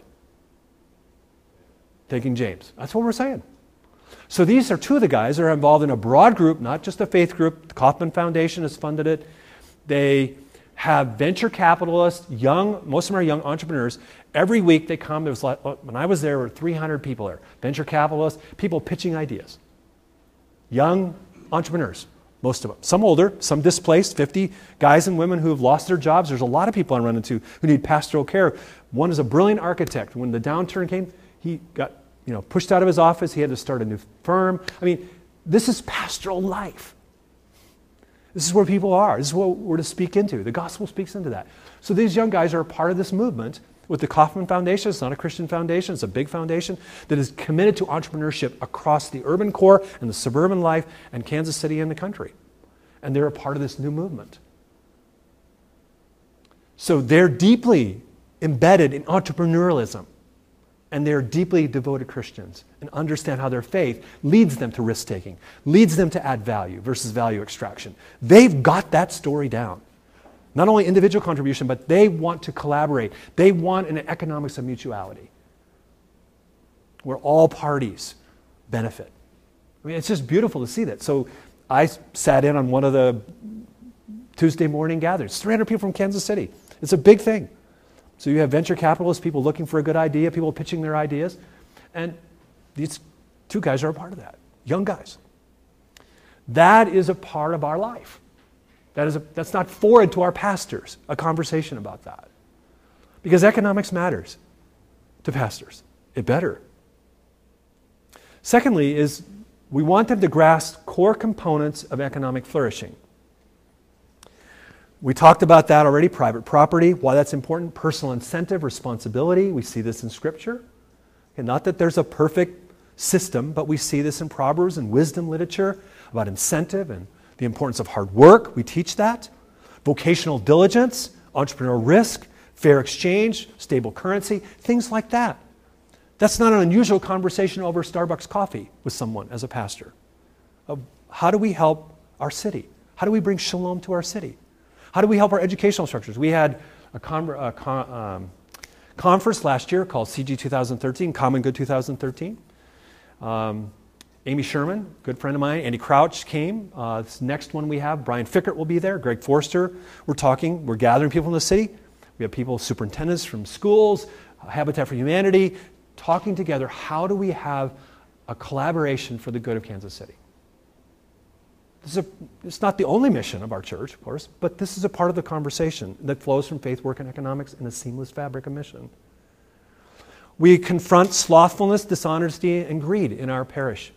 Speaker 1: Taking James. That's what we're saying. So these are two of the guys that are involved in a broad group, not just a faith group. The Kauffman Foundation has funded it. They have venture capitalists, young, most of them are young entrepreneurs. Every week they come, there was like, when I was there, there were three hundred people there. Venture capitalists, people pitching ideas. Young entrepreneurs, most of them. Some older, some displaced, fifty guys and women who have lost their jobs. There's a lot of people I run into who need pastoral care. One is a brilliant architect. When the downturn came, he got you know, pushed out of his office. He had to start a new firm. I mean, this is pastoral life. This is where people are. This is what we're to speak into. The gospel speaks into that. So these young guys are a part of this movement with the Kauffman Foundation. It's not a Christian foundation. It's a big foundation that is committed to entrepreneurship across the urban core and the suburban life and Kansas City and the country. And they're a part of this new movement. So they're deeply embedded in entrepreneurialism. And they're deeply devoted Christians and understand how their faith leads them to risk-taking, leads them to add value versus value extraction. They've got that story down. Not only individual contribution, but they want to collaborate. They want an economics of mutuality where all parties benefit. I mean, it's just beautiful to see that. So I sat in on one of the Tuesday morning gatherings. three hundred people from Kansas City. It's a big thing. So you have venture capitalists, people looking for a good idea, people pitching their ideas. And these two guys are a part of that, young guys. That is a part of our life. That is a, that's not foreign to our pastors, a conversation about that. Because economics matters to pastors. It better. Secondly is we want them to grasp core components of economic flourishing. We talked about that already, private property, why that's important, personal incentive, responsibility. We see this in Scripture. And not that there's a perfect system, but we see this in Proverbs and wisdom literature about incentive and the importance of hard work. We teach that. Vocational diligence, entrepreneurial risk, fair exchange, stable currency, things like that. That's not an unusual conversation over Starbucks coffee with someone as a pastor. Of how do we help our city? How do we bring shalom to our city? How do we help our educational structures? We had a, con- a con- um, conference last year called C G twenty thirteen, Common Good twenty thirteen. Um, Amy Sherman, good friend of mine, Andy Crouch came. Uh, this next one we have, Brian Fickert will be there, Greg Forster. We're talking, we're gathering people in the city. We have people, superintendents from schools, Habitat for Humanity, talking together. How do we have a collaboration for the good of Kansas City? This is a, it's not the only mission of our church, of course, but this is a part of the conversation that flows from faith, work, and economics in a seamless fabric of mission. We confront slothfulness, dishonesty, and greed in our parish.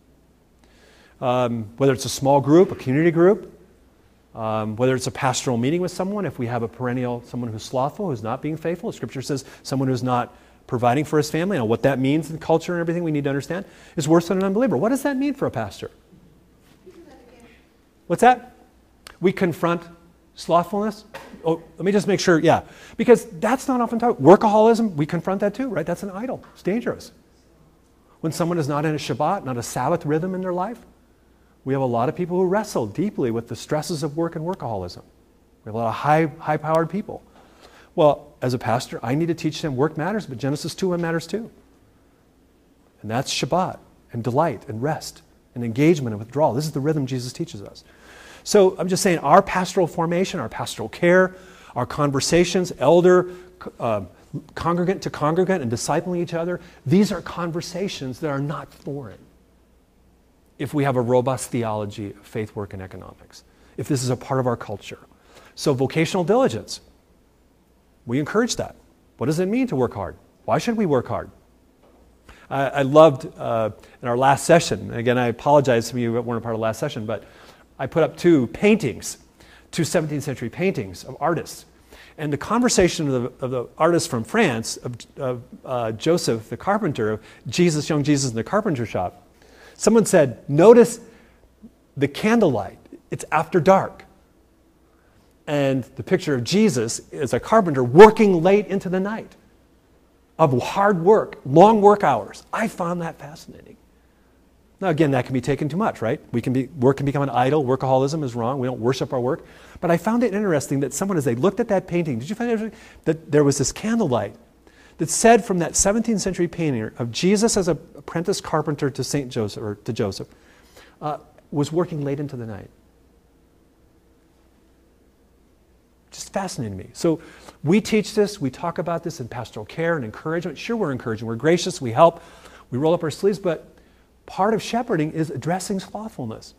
Speaker 1: Um, whether it's a small group, a community group, um, whether it's a pastoral meeting with someone, if we have a perennial, someone who's slothful, who's not being faithful, Scripture says someone who's not providing for his family, and what that means in culture and everything we need to understand, is worse than an unbeliever. What does that mean for a pastor? What's that? We confront slothfulness? Oh, let me just make sure, yeah. Because that's not often talked. Workaholism, we confront that too, right? That's an idol. It's dangerous. When someone is not in a Shabbat, not a Sabbath rhythm in their life, we have a lot of people who wrestle deeply with the stresses of work and workaholism. We have a lot of high, high-powered people. Well, as a pastor, I need to teach them work matters, but Genesis two one matters too. And that's Shabbat, and delight, and rest, and engagement and withdrawal. This is the rhythm Jesus teaches us. So I'm just saying our pastoral formation, our pastoral care, our conversations, elder, uh, congregant to congregant, and discipling each other, these are conversations that are not foreign if we have a robust theology of faith, work, and economics, if this is a part of our culture. So vocational diligence, we encourage that. What does it mean to work hard? Why should we work hard? I, I loved uh, in our last session, and again, I apologize to some of you that weren't a part of the last session, but I put up two paintings, two seventeenth century paintings of artists. And the conversation of the, of the artist from France, of, of uh, Joseph the carpenter, of Jesus, young Jesus in the carpenter shop, someone said, notice the candlelight, it's after dark. And the picture of Jesus is a carpenter working late into the night of hard work, long work hours. I found that fascinating. Now again, that can be taken too much, right? We can be, work can become an idol, workaholism is wrong, we don't worship our work. But I found it interesting that someone, as they looked at that painting, did you find it interesting? That there was this candlelight that said from that seventeenth century painter of Jesus as an apprentice carpenter to Saint Joseph, or to Joseph, uh, was working late into the night. Just fascinating me. So we teach this, we talk about this in pastoral care and encouragement. Sure, we're encouraging, we're gracious, we help, we roll up our sleeves, but part of shepherding is addressing slothfulness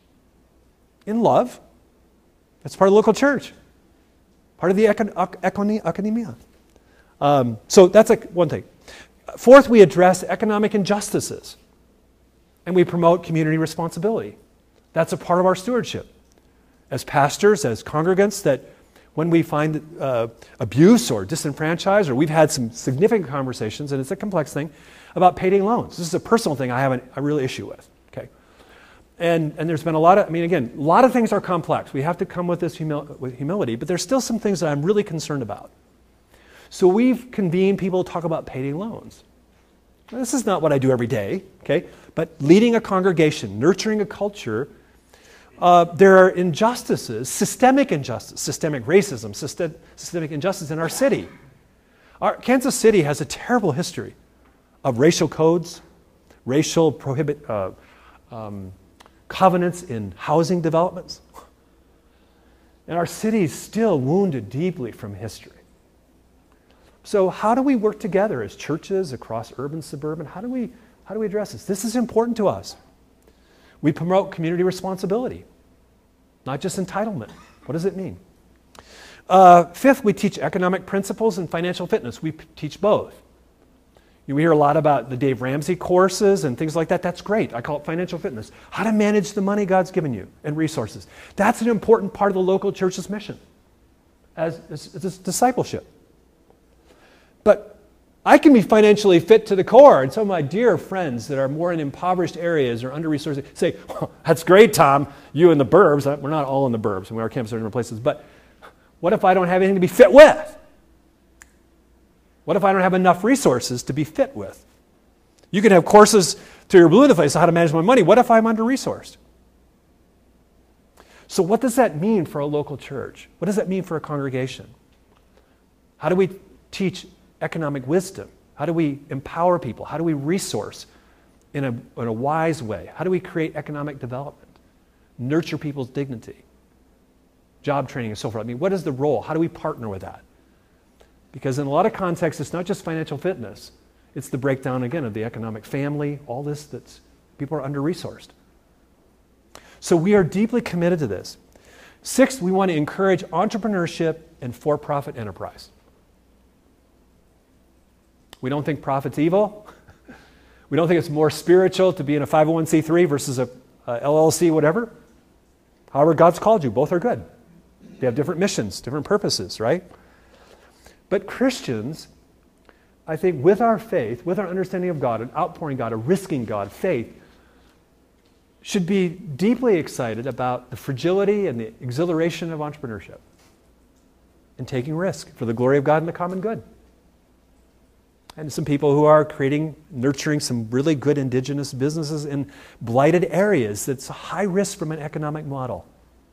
Speaker 1: in love. That's part of the local church, part of the academia. Um, so that's a, one thing. Fourth, we address economic injustices, and we promote community responsibility. That's a part of our stewardship. As pastors, as congregants, that when we find uh, abuse or disenfranchised, or we've had some significant conversations, and it's a complex thing, about payday loans. This is a personal thing I have a real issue with. Okay, and and there's been a lot of, I mean, again, a lot of things are complex. We have to come with this humil- with humility, but there's still some things that I'm really concerned about. So we've convened people to talk about payday loans. Now, this is not what I do every day, okay? But leading a congregation, nurturing a culture, uh, there are injustices, systemic injustice, systemic racism, system, systemic injustice in our city. Our, Kansas City has a terrible history of racial codes, racial prohibit uh, um, covenants in housing developments. And our city is still wounded deeply from history. So how do we work together as churches across urban, suburban? How do we, how do we address this? This is important to us. We promote community responsibility, not just entitlement. What does it mean? Uh, fifth, we teach economic principles and financial fitness. We p- teach both. We hear a lot about the Dave Ramsey courses and things like that. That's great. I call it financial fitness. How to manage the money God's given you and resources. That's an important part of the local church's mission as, as, as discipleship. But I can be financially fit to the core, and some of my dear friends that are more in impoverished areas or under-resourced say, oh, that's great, Tom, you in the burbs. We're not all in the burbs, and our campuses are in different places, but what if I don't have anything to be fit with? What if I don't have enough resources to be fit with? You can have courses to your balloon device on how to manage my money. What if I'm under-resourced? So what does that mean for a local church? What does that mean for a congregation? How do we teach economic wisdom? How do we empower people? How do we resource in a, in a wise way? How do we create economic development? Nurture people's dignity? Job training and so forth. I mean, what is the role? How do we partner with that? Because in a lot of contexts, it's not just financial fitness. It's the breakdown, again, of the economic family, all this that's, people are under-resourced. So we are deeply committed to this. Sixth, we want to encourage entrepreneurship and for-profit enterprise. We don't think profit's evil. We don't think it's more spiritual to be in a five oh one c three versus a, a L L C, whatever. However God's called you, both are good. They have different missions, different purposes, right? But Christians, I think with our faith, with our understanding of God, an outpouring God, a risking God, faith, should be deeply excited about the fragility and the exhilaration of entrepreneurship and taking risk for the glory of God and the common good. And some people who are creating, nurturing some really good indigenous businesses in blighted areas that's high risk from an economic model.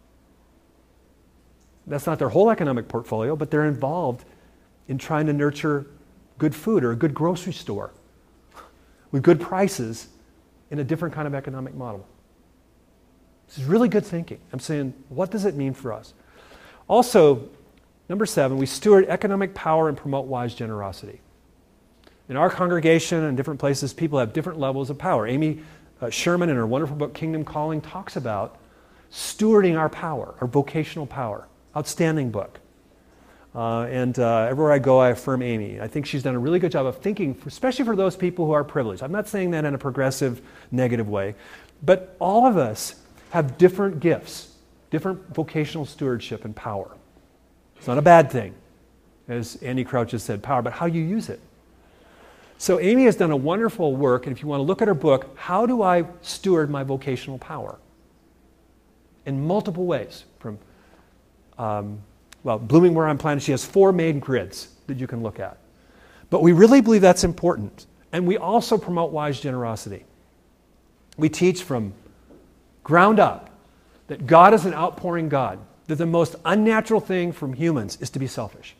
Speaker 1: That's not their whole economic portfolio, but they're involved in trying to nurture good food or a good grocery store with good prices in a different kind of economic model. This is really good thinking. I'm saying, what does it mean for us? Also, number seven, we steward economic power and promote wise generosity. In our congregation and different places, people have different levels of power. Amy uh, Sherman, in her wonderful book, Kingdom Calling, talks about stewarding our power, our vocational power. Outstanding book. Uh, and uh, everywhere I go, I affirm Amy. I think she's done a really good job of thinking, especially for those people who are privileged. I'm not saying that in a progressive, negative way, but all of us have different gifts, different vocational stewardship and power. It's not a bad thing, as Andy Crouch has said, power, but how you use it. So Amy has done a wonderful work, and if you want to look at her book, How Do I Steward My Vocational Power? In multiple ways, from um, well, Blooming Where I'm Planted, she has four main grids that you can look at. But we really believe that's important. And we also promote wise generosity. We teach from ground up that God is an outpouring God, that the most unnatural thing from humans is to be selfish.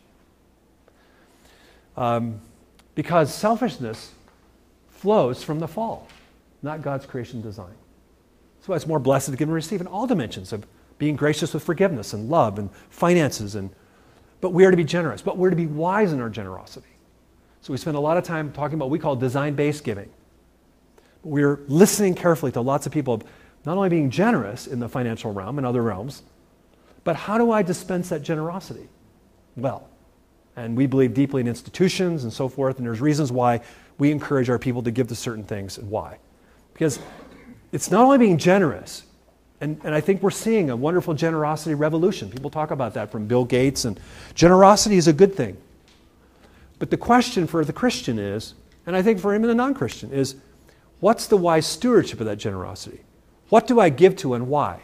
Speaker 1: Um, because selfishness flows from the fall, not God's creation design. That's why it's more blessed to give and receive in all dimensions of being gracious with forgiveness and love and finances. And, but we are to be generous, but we're to be wise in our generosity. So we spend a lot of time talking about what we call design-based giving. We're listening carefully to lots of people not only being generous in the financial realm and other realms, but how do I dispense that generosity? Well, and we believe deeply in institutions and so forth, and there's reasons why we encourage our people to give to certain things and why. Because it's not only being generous, And, and I think we're seeing a wonderful generosity revolution. People talk about that from Bill Gates, and generosity is a good thing. But the question for the Christian is, and I think for him and the non-Christian, is what's the wise stewardship of that generosity? What do I give to and why?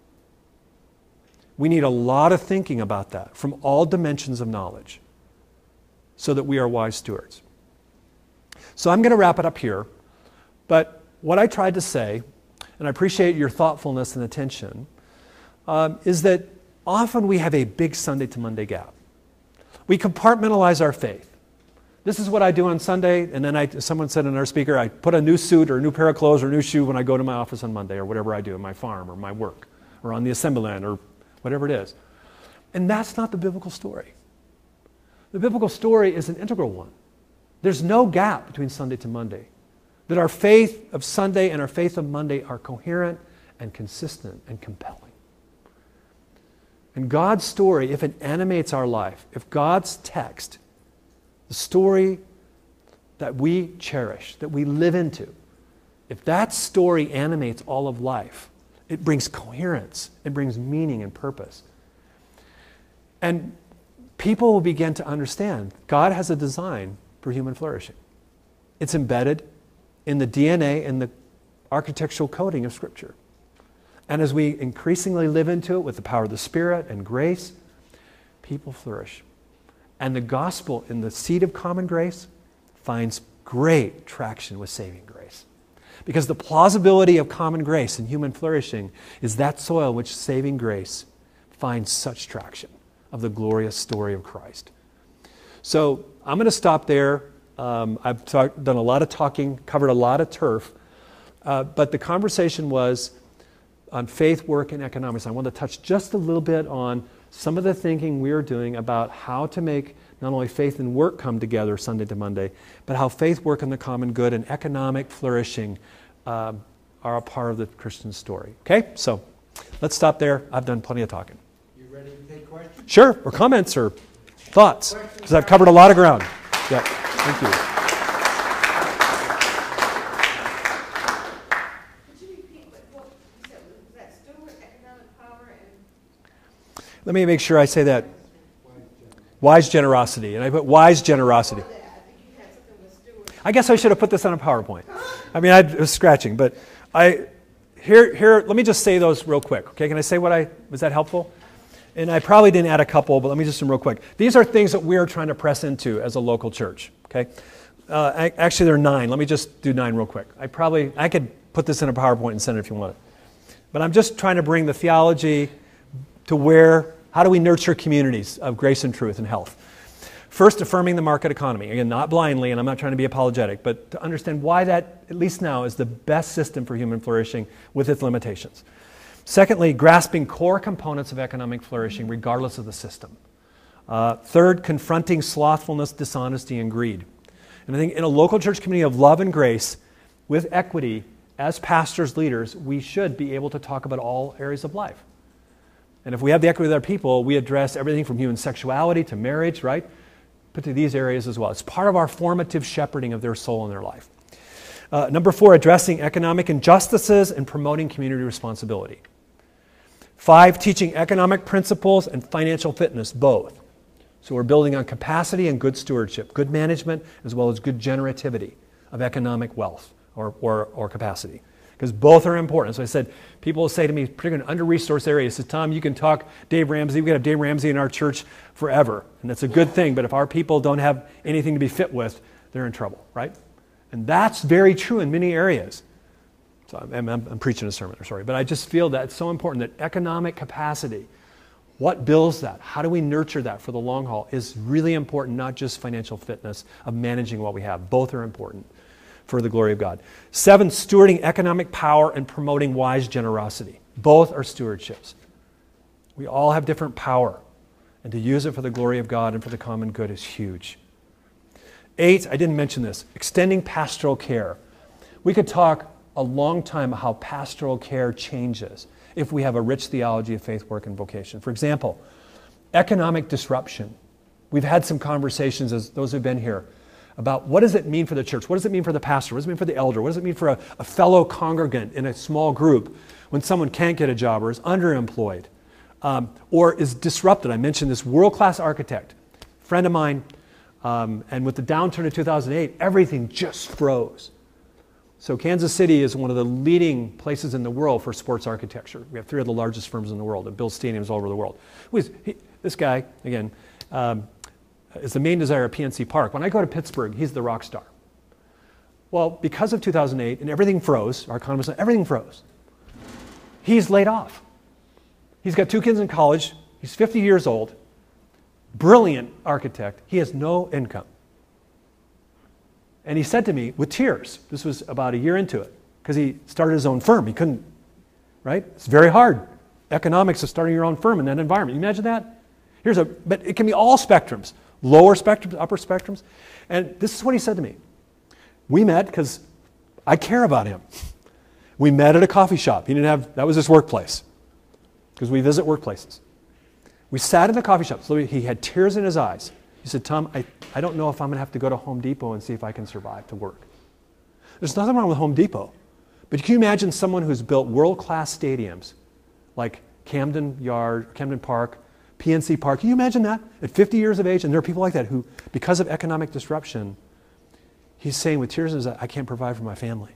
Speaker 1: We need a lot of thinking about that from all dimensions of knowledge so that we are wise stewards. So I'm going to wrap it up here, but what I tried to say, and I appreciate your thoughtfulness and attention, um, is that often we have a big Sunday to Monday gap. We compartmentalize our faith. This is what I do on Sunday, and then I, someone said in our speaker, I put a new suit or a new pair of clothes or a new shoe when I go to my office on Monday or whatever I do in my farm or my work or on the assembly line or whatever it is. And that's not the biblical story. The biblical story is an integral one. There's no gap between Sunday to Monday. That our faith of Sunday and our faith of Monday are coherent and consistent and compelling. And God's story, if it animates our life, if God's text, the story that we cherish, that we live into, if that story animates all of life, it brings coherence, it brings meaning and purpose. And people will begin to understand God has a design for human flourishing. It's embedded in the D N A and the architectural coding of Scripture. And as we increasingly live into it with the power of the Spirit and grace, people flourish. And the gospel in the seed of common grace finds great traction with saving grace. Because the plausibility of common grace and human flourishing is that soil which saving grace finds such traction of the glorious story of Christ. So I'm going to stop there. Um, I've talk, done a lot of talking, covered a lot of turf, uh, but the conversation was on faith, work, and economics. I want to touch just a little bit on some of the thinking we are doing about how to make not only faith and work come together Sunday to Monday, but how faith, work, and the common good and economic flourishing uh, are a part of the Christian story. Okay, so let's stop there. I've done plenty of talking.
Speaker 3: You ready to take questions?
Speaker 1: Sure, or comments or thoughts, because I've covered a lot of ground. Yeah, thank you.
Speaker 4: Could you repeat what, what you said? Was that steward, economic power, and
Speaker 1: Let me make sure I say that. Wise generosity, and I put wise generosity.
Speaker 4: before that, I think you had something with steward.
Speaker 1: I guess I should have put this on a PowerPoint. I mean, I was scratching, but I here here. Let me just say those real quick. Okay, can I say what I was that helpful? And I probably didn't add a couple, but let me just do them real quick. These are things that we are trying to press into as a local church. Okay, uh, I, actually there are nine. Let me just do nine real quick. I probably I could put this in a PowerPoint and send it if you want it. But I'm just trying to bring the theology to where. How do we nurture communities of grace and truth and health? First, affirming the market economy. Again, not blindly, and I'm not trying to be apologetic, but to understand why that, at least now, is the best system for human flourishing with its limitations. Secondly, grasping core components of economic flourishing regardless of the system. Uh, third, confronting slothfulness, dishonesty, and greed. And I think in a local church community of love and grace, with equity, as pastors, leaders, we should be able to talk about all areas of life. And if we have the equity with our people, we address everything from human sexuality to marriage, right? But to these areas as well. It's part of our formative shepherding of their soul and their life. Uh, number four, addressing economic injustices and promoting community responsibility. Five, teaching economic principles and financial fitness, both. So we're building on capacity and good stewardship, good management, as well as good generativity of economic wealth or, or, or capacity. Because both are important. So I said, people will say to me, particularly in under-resourced areas, says, Tom, you can talk Dave Ramsey. We can have Dave Ramsey in our church forever. And that's a good thing. But if our people don't have anything to be fit with, they're in trouble, right? And that's very true in many areas. So I'm, I'm, I'm preaching a sermon, sorry. But I just feel that it's so important that economic capacity, what builds that? How do we nurture that for the long haul is really important, not just financial fitness of managing what we have. Both are important for the glory of God. Seven, stewarding economic power and promoting wise generosity. Both are stewardships. We all have different power, and to use it for the glory of God and for the common good is huge. Eight, I didn't mention this, extending pastoral care. We could talk a long time about how pastoral care changes if we have a rich theology of faith, work, and vocation. For example, economic disruption. We've had some conversations, as those who've been here, about what does it mean for the church? What does it mean for the pastor? What does it mean for the elder? What does it mean for a, a fellow congregant in a small group when someone can't get a job or is underemployed um, or is disrupted? I mentioned this world-class architect, friend of mine, um, and with the downturn of two thousand eight, everything just froze. So Kansas City is one of the leading places in the world for sports architecture. We have three of the largest firms in the world that build stadiums all over the world. He, this guy, again, um, is the main desire of P N C Park. When I go to Pittsburgh, he's the rock star. Well, because of two thousand eight and everything froze, our economists, everything froze. He's laid off. He's got two kids in college. He's fifty years old. Brilliant architect. He has no income. And he said to me with tears, this was about a year into it, because he started his own firm. He couldn't, right? It's very hard. Economics of starting your own firm in that environment. You imagine that? Here's a, but it can be all spectrums, lower spectrums, upper spectrums. And this is what he said to me. We met because I care about him. We met at a coffee shop. He didn't have, that was his workplace, because we visit workplaces. We sat in the coffee shop. So he had tears in his eyes. He said, Tom, I, I don't know if I'm going to have to go to Home Depot and see if I can survive to work. There's nothing wrong with Home Depot. But can you imagine someone who's built world-class stadiums like Camden Yard, Camden Park, P N C Park? Can you imagine that? At fifty years of age, and there are people like that who, because of economic disruption, he's saying with tears in his eyes, I can't provide for my family.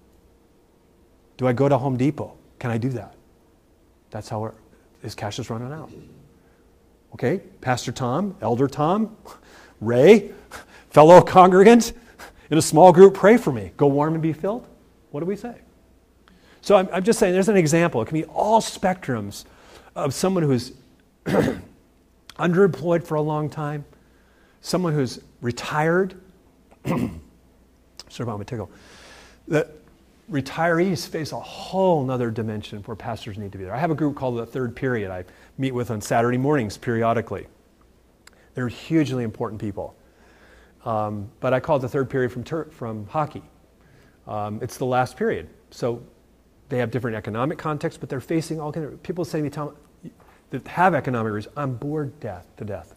Speaker 1: Do I go to Home Depot? Can I do that? That's how our, his cash is running out. Okay, Pastor Tom, Elder Tom, Ray, fellow congregant in a small group, pray for me. Go warm and be filled. What do we say? So I'm, I'm just saying there's an example. It can be all spectrums of someone who's underemployed for a long time, someone who's retired, sort of on my tickle, that retirees face a whole nother dimension where pastors need to be there. I have a group called the Third Period I meet with on Saturday mornings periodically. They're hugely important people. Um, but I call it the third period from, ter- from hockey. Um, it's the last period. So they have different economic contexts, but they're facing all kinds of people say to me, Tom, that have economic reasons, I'm bored death to death.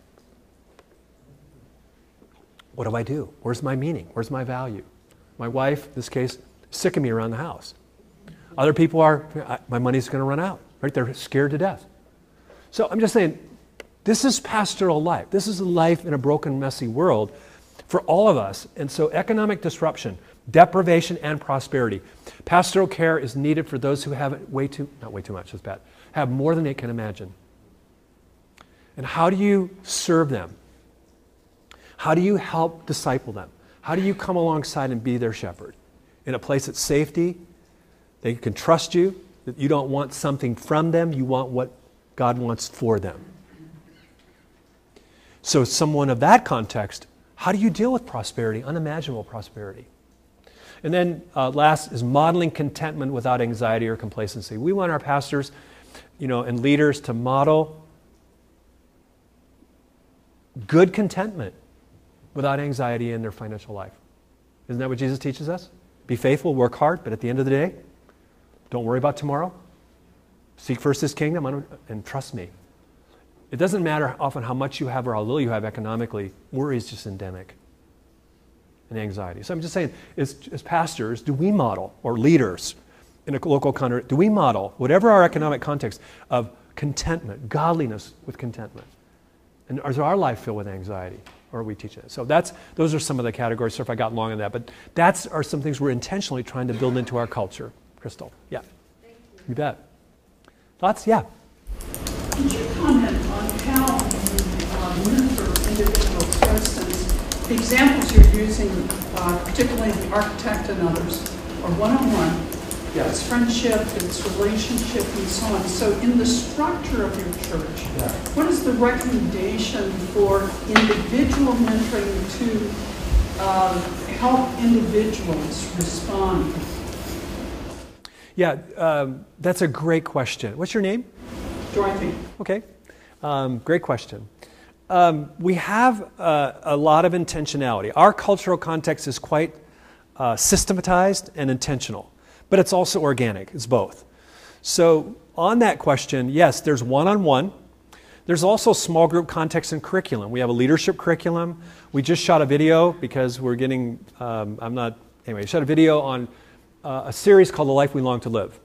Speaker 1: What do I do? Where's my meaning? Where's my value? My wife, in this case, is sick of me around the house. Other people are, my money's going to run out. Right? They're scared to death. So I'm just saying, this is pastoral life. This is a life in a broken, messy world for all of us. And so economic disruption, deprivation, and prosperity. Pastoral care is needed for those who have way too, not way too much, that's bad, have more than they can imagine. And how do you serve them? How do you help disciple them? How do you come alongside and be their shepherd? In a place that's safety, they can trust you, that you don't want something from them, you want what God wants for them. So someone of that context, how do you deal with prosperity, unimaginable prosperity? And then uh, last is modeling contentment without anxiety or complacency. We want our pastors, you know, and leaders to model good contentment without anxiety in their financial life. Isn't that what Jesus teaches us? Be faithful, work hard, but at the end of the day, don't worry about tomorrow. Seek first His kingdom and trust me. It doesn't matter often how much you have or how little you have economically. Worry is just endemic. And anxiety. So I'm just saying, as, as pastors, do we model, or leaders in a local country, do we model, whatever our economic context, of contentment, godliness with contentment? And is our life filled with anxiety? Or are we teaching it? So that's, those are some of the categories. So if I got long on that, but that's are some things we're intentionally trying to build into our culture. Crystal, yeah.
Speaker 4: Thank you.
Speaker 1: You bet. Thoughts? Yeah.
Speaker 5: Could you comment on how you uh, mentor individuals? For instance, the examples you're using, uh, particularly the architect and others, are one-on-one.
Speaker 2: Yeah.
Speaker 5: It's friendship, it's relationship, and so on. So in the structure of your church,
Speaker 2: Yeah.
Speaker 5: what is the recommendation for individual mentoring to uh, help individuals respond?
Speaker 1: Yeah, um, that's a great question. What's your name?
Speaker 5: Dorothy.
Speaker 1: Okay, um, great question. Um, we have uh, a lot of intentionality. Our cultural context is quite uh, systematized and intentional, but it's also organic. It's both. So on that question, yes, there's one-on-one. There's also small group context and curriculum. We have a leadership curriculum. We just shot a video because we're getting, um, I'm not, anyway, shot a video on uh, a series called The Life We Long to Live.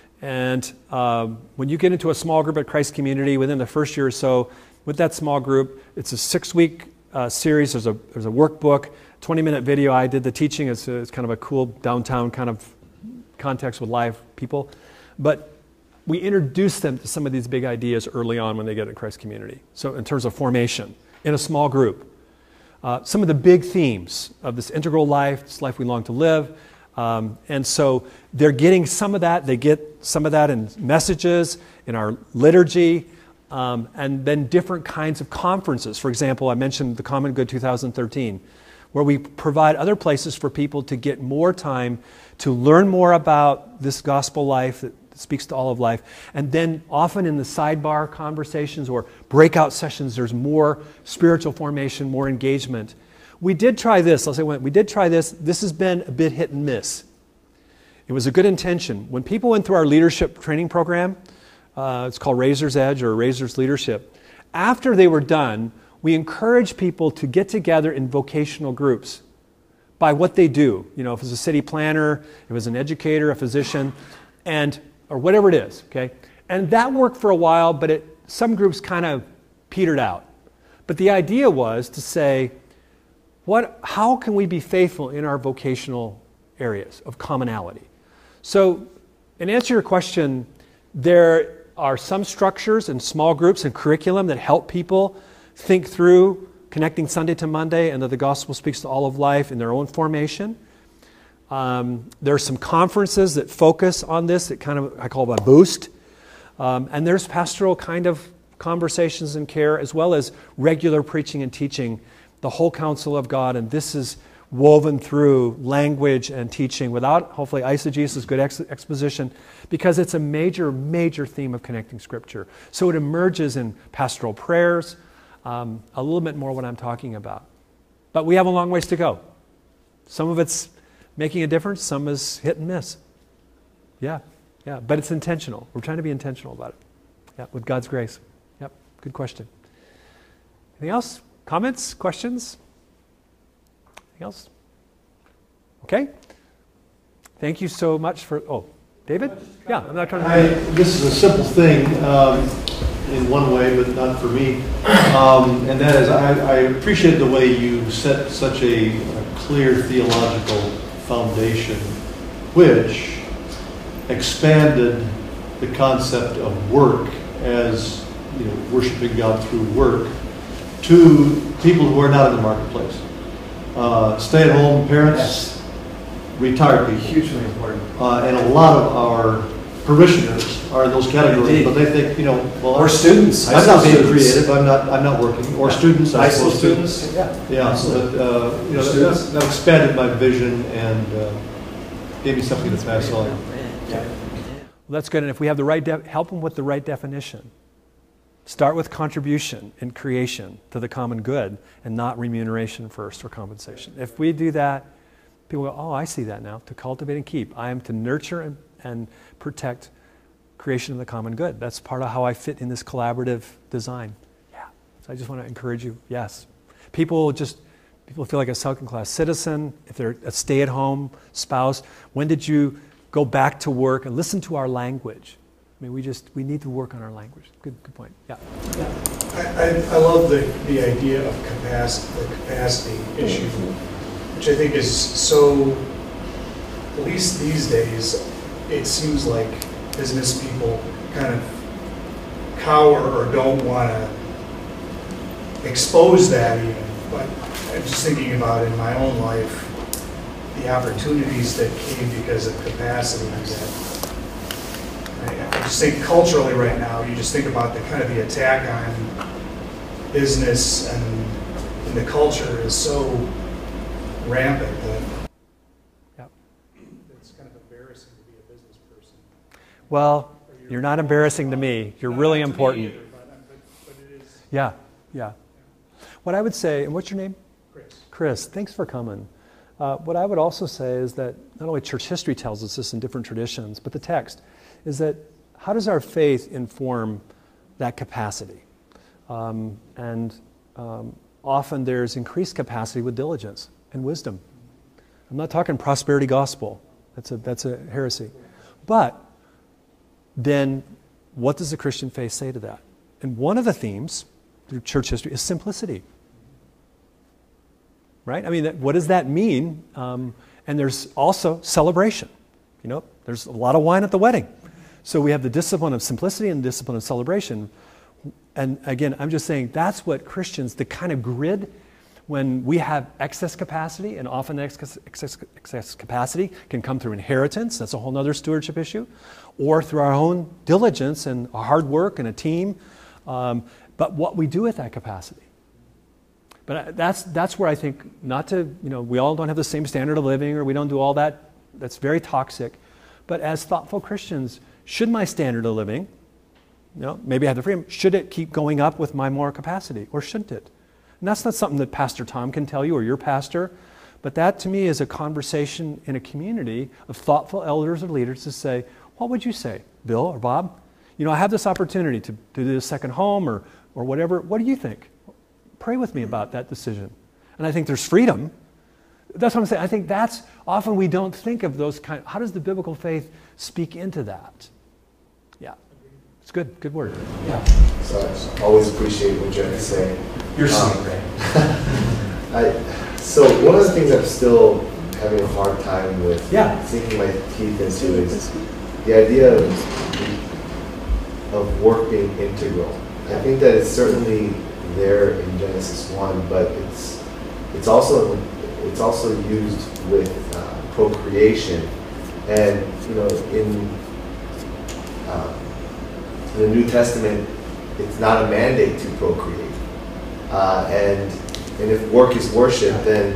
Speaker 1: And um, when you get into a small group at Christ Community, within the first year or so, with that small group, it's a six-week uh, series. There's a there's a workbook, twenty-minute video. I did the teaching. It's, a, it's kind of a cool downtown kind of context with live people. But we introduce them to some of these big ideas early on when they get at Christ Community. So in terms of formation, in a small group. Uh, some of the big themes of this integral life, this life we long to live. Um, and so they're getting some of that. They get some of that in messages, in our liturgy, um, and then different kinds of conferences. For example, I mentioned the Common Good two thousand thirteen, where we provide other places for people to get more time to learn more about this gospel life that speaks to all of life. And then often in the sidebar conversations or breakout sessions, there's more spiritual formation, more engagement. We did try this. I'll say when we did try this. This has been a bit hit and miss. It was a good intention. When people went through our leadership training program, uh, it's called Razor's Edge or Razor's Leadership. After they were done, we encouraged people to get together in vocational groups by what they do. You know, if it's a city planner, if it was an educator, a physician, and or whatever it is. Okay, and that worked for a while, but it, some groups kind of petered out. But the idea was to say, What, how can we be faithful in our vocational areas of commonality? So, in answer to your question, there are some structures and small groups and curriculum that help people think through connecting Sunday to Monday and that the gospel speaks to all of life in their own formation. Um, there are some conferences that focus on this that kind of, I call it a boost. Um, and there's pastoral kind of conversations and care as well as regular preaching and teaching the whole counsel of God, and this is woven through language and teaching without, hopefully, eisegesis, good ex- exposition, because it's a major, major theme of connecting Scripture. So it emerges in pastoral prayers, um, a little bit more what I'm talking about. But we have a long ways to go. Some of it's making a difference, some is hit and miss. Yeah, yeah, but it's intentional. We're trying to be intentional about it. Yeah, with God's grace. Yep, good question. Anything else? Comments? Questions? Anything else? Okay. Thank you so much for, oh, David? Yeah, I'm not trying to...
Speaker 2: I, this is a simple thing um, in one way, but not for me. Um, and that is, I, I appreciate the way you set such a, a clear theological foundation, which expanded the concept of work as, you know, worshiping God through work to people who are not in the marketplace. Uh, stay-at-home parents, yes. Retired people.
Speaker 6: Hugely important.
Speaker 2: Uh, and a lot of our parishioners are in those categories,
Speaker 6: Indeed.
Speaker 2: but they think, you know, well,
Speaker 6: or
Speaker 2: I'm,
Speaker 6: students.
Speaker 2: I'm not being creative. I'm not. I'm not working. Or
Speaker 6: yeah.
Speaker 2: students. I
Speaker 6: High school
Speaker 2: students.
Speaker 6: students. Yeah.
Speaker 2: Yeah. So that, uh, you know, that, that expanded my vision and uh, gave me something to pass on.
Speaker 6: Yeah.
Speaker 1: Well, that's good. And if we have the right, de- help them with the right definition. Start with contribution and creation to the common good and not remuneration first or compensation. If we do that, people go, oh, I see that now. To cultivate and keep. I am to nurture and, and protect creation of the common good. That's part of how I fit in this collaborative design. Yeah. So I just want to encourage you, yes. People just, people feel like a second-class citizen. If they're a stay-at-home spouse, when did you go back to work and listen to our language? I mean, we just, we need to work on our language. Good, good point. Yeah.
Speaker 6: yeah.
Speaker 7: I, I, I love the, the idea of capacity, the capacity issue, which I think is so, at least these days, it seems like business people kind of cower or don't want to expose that even. But I'm just thinking about in my own life, the opportunities that came because of capacity that I just think culturally right now, you just think about the kind of the attack on business and, and the culture is so rampant that
Speaker 1: Yep.
Speaker 7: it's kind of embarrassing to be a business person.
Speaker 1: Well, you're not embarrassing to me. You're really important.
Speaker 7: Either, but, but, but it is,
Speaker 1: Yeah, yeah. What I would say, and what's your name?
Speaker 7: Chris.
Speaker 1: Chris, thanks for coming. Uh, what I would also say is that not only church history tells us this in different traditions, but the text is that how does our faith inform that capacity? Um, and um, often there's increased capacity with diligence and wisdom. I'm not talking prosperity gospel. That's a, that's a heresy. But then what does the Christian faith say to that? And one of the themes through church history is simplicity. Right? I mean, that, what does that mean? Um, and there's also celebration. You know, there's a lot of wine at the wedding. So we have the discipline of simplicity and the discipline of celebration. And again, I'm just saying that's what Christians, the kind of grid, when we have excess capacity, and often excess, excess, excess capacity can come through inheritance, that's a whole other stewardship issue, or through our own diligence and hard work and a team. Um, but what we do with that capacity. But that's that's where I think, not to, you know, we all don't have the same standard of living, or we don't do all that. That's very toxic. But as thoughtful Christians, should my standard of living, you know, maybe I have the freedom, should it keep going up with my more capacity, or shouldn't it? And that's not something that Pastor Tom can tell you, or your pastor, but that to me is a conversation in a community of thoughtful elders or leaders to say, what would you say, Bill or Bob? You know, I have this opportunity to, to do this second home or or whatever. What do you think? Pray with me about that decision. And I think there's freedom. That's what I'm saying. I think that's, often we don't think of those kind of, how does the biblical faith speak into that? Yeah. It's good. Good word.
Speaker 6: Yeah.
Speaker 8: So I always appreciate what you have to say.
Speaker 6: You're
Speaker 8: Um,
Speaker 6: sweet, Ray.
Speaker 8: I, so one of the things I'm still having a hard time with
Speaker 6: Yeah.
Speaker 8: sinking my teeth into is the idea of, of work being integral. I think that it's certainly there in Genesis one, but it's it's also it's also used with uh, procreation, and you know in um, in the New Testament, it's not a mandate to procreate, uh, and And if work is worship, then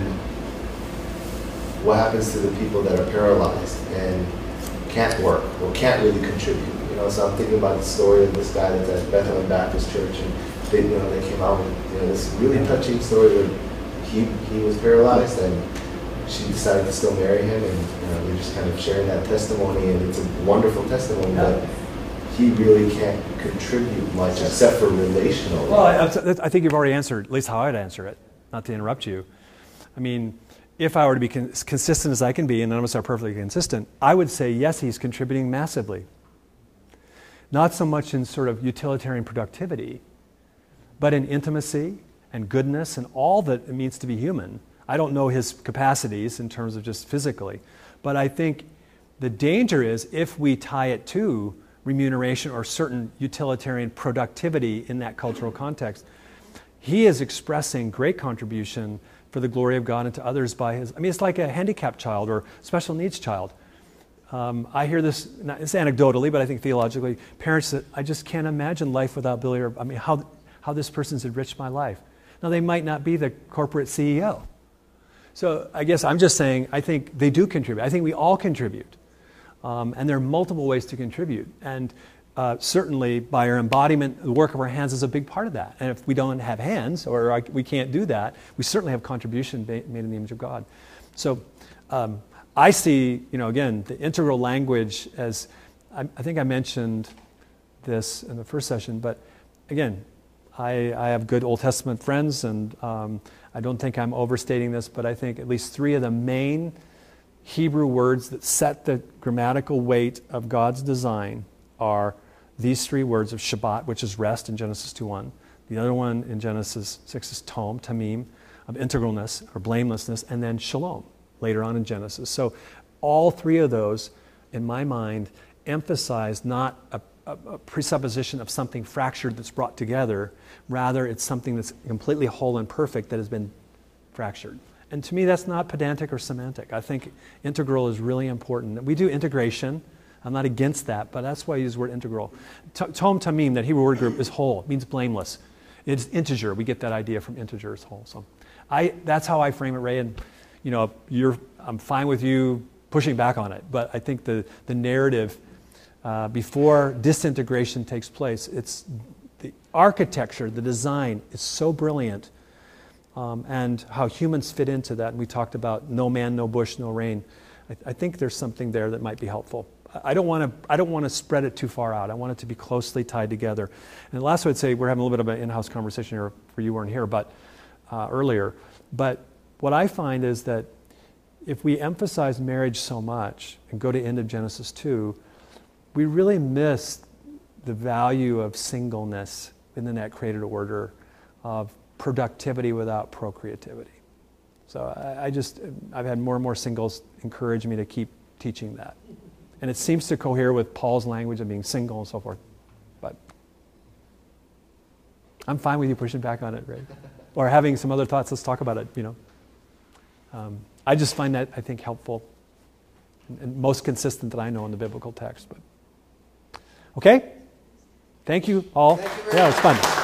Speaker 8: what happens to the people that are paralyzed and can't work or can't really contribute? You know, so I'm thinking about the story of this guy that's at Bethlehem Baptist Church, and they, you know, they came out with, you know, this really touching story where he he was paralyzed and she decided to still marry him, and you know, they're just kind of sharing that testimony, and it's a wonderful testimony, but he really can't contribute much except for relational.
Speaker 1: Well, I, I think you've already answered, at least how I'd answer it, not to interrupt you. I mean, if I were to be con consistent as I can be, and none of us are perfectly consistent, I would say yes, he's contributing massively. Not so much in sort of utilitarian productivity, but in intimacy and goodness and all that it means to be human. I don't know his capacities in terms of just physically, but I think the danger is if we tie it to remuneration or certain utilitarian productivity in that cultural context, he is expressing great contribution for the glory of God and to others by his, I mean, it's like a handicapped child or special needs child. Um, I hear this, not, it's anecdotally, but I think theologically, parents that I just can't imagine life without Billy, or I mean, how, how this person's enriched my life. Now, they might not be the corporate C E O. So I guess I'm just saying, I think they do contribute. I think we all contribute. Um, and there are multiple ways to contribute. And uh, certainly by our embodiment, the work of our hands is a big part of that. And if we don't have hands, or I, we can't do that, we certainly have contribution made in the image of God. So um, I see, you know, again, the integral language as, I, I think I mentioned this in the first session, but again, I, I have good Old Testament friends, and um, I don't think I'm overstating this, but I think at least three of the main Hebrew words that set the grammatical weight of God's design are these three words of Shabbat, which is rest in Genesis two one. The other one in Genesis six is tom, tamim, of integralness or blamelessness, and then shalom later on in Genesis. So all three of those, in my mind, emphasize not a, a, a presupposition of something fractured that's brought together. Rather, it's something that's completely whole and perfect that has been fractured. And to me, that's not pedantic or semantic. I think integral is really important. We do integration. I'm not against that, but that's why I use the word integral. Tom tamim, that Hebrew word group, is whole. It means blameless. It's integer. We get that idea from integer as whole. So I, that's how I frame it, Ray. And you know, you're, I'm fine with you pushing back on it. But I think the, the narrative uh, before disintegration takes place, it's the architecture, the design is so brilliant. Um, and how humans fit into that. And we talked about no man, no bush, no rain. I, I think there's something there that might be helpful. I don't want to. I don't want to spread it too far out. I want it to be closely tied together. And last, I would say we're having a little bit of an in-house conversation here, for you weren't here, but uh, earlier. But what I find is that if we emphasize marriage so much and go to end of Genesis two, we really miss the value of singleness within that created order of productivity without procreativity. So I, I just, I've had more and more singles encourage me to keep teaching that. And it seems to cohere with Paul's language of being single and so forth. But I'm fine with you pushing back on it, right? Or having some other thoughts, let's talk about it, you know. Um, I just find that, I think, helpful and, and most consistent that I know in the biblical text. But okay? Thank you all. Thank you very yeah, it was fun.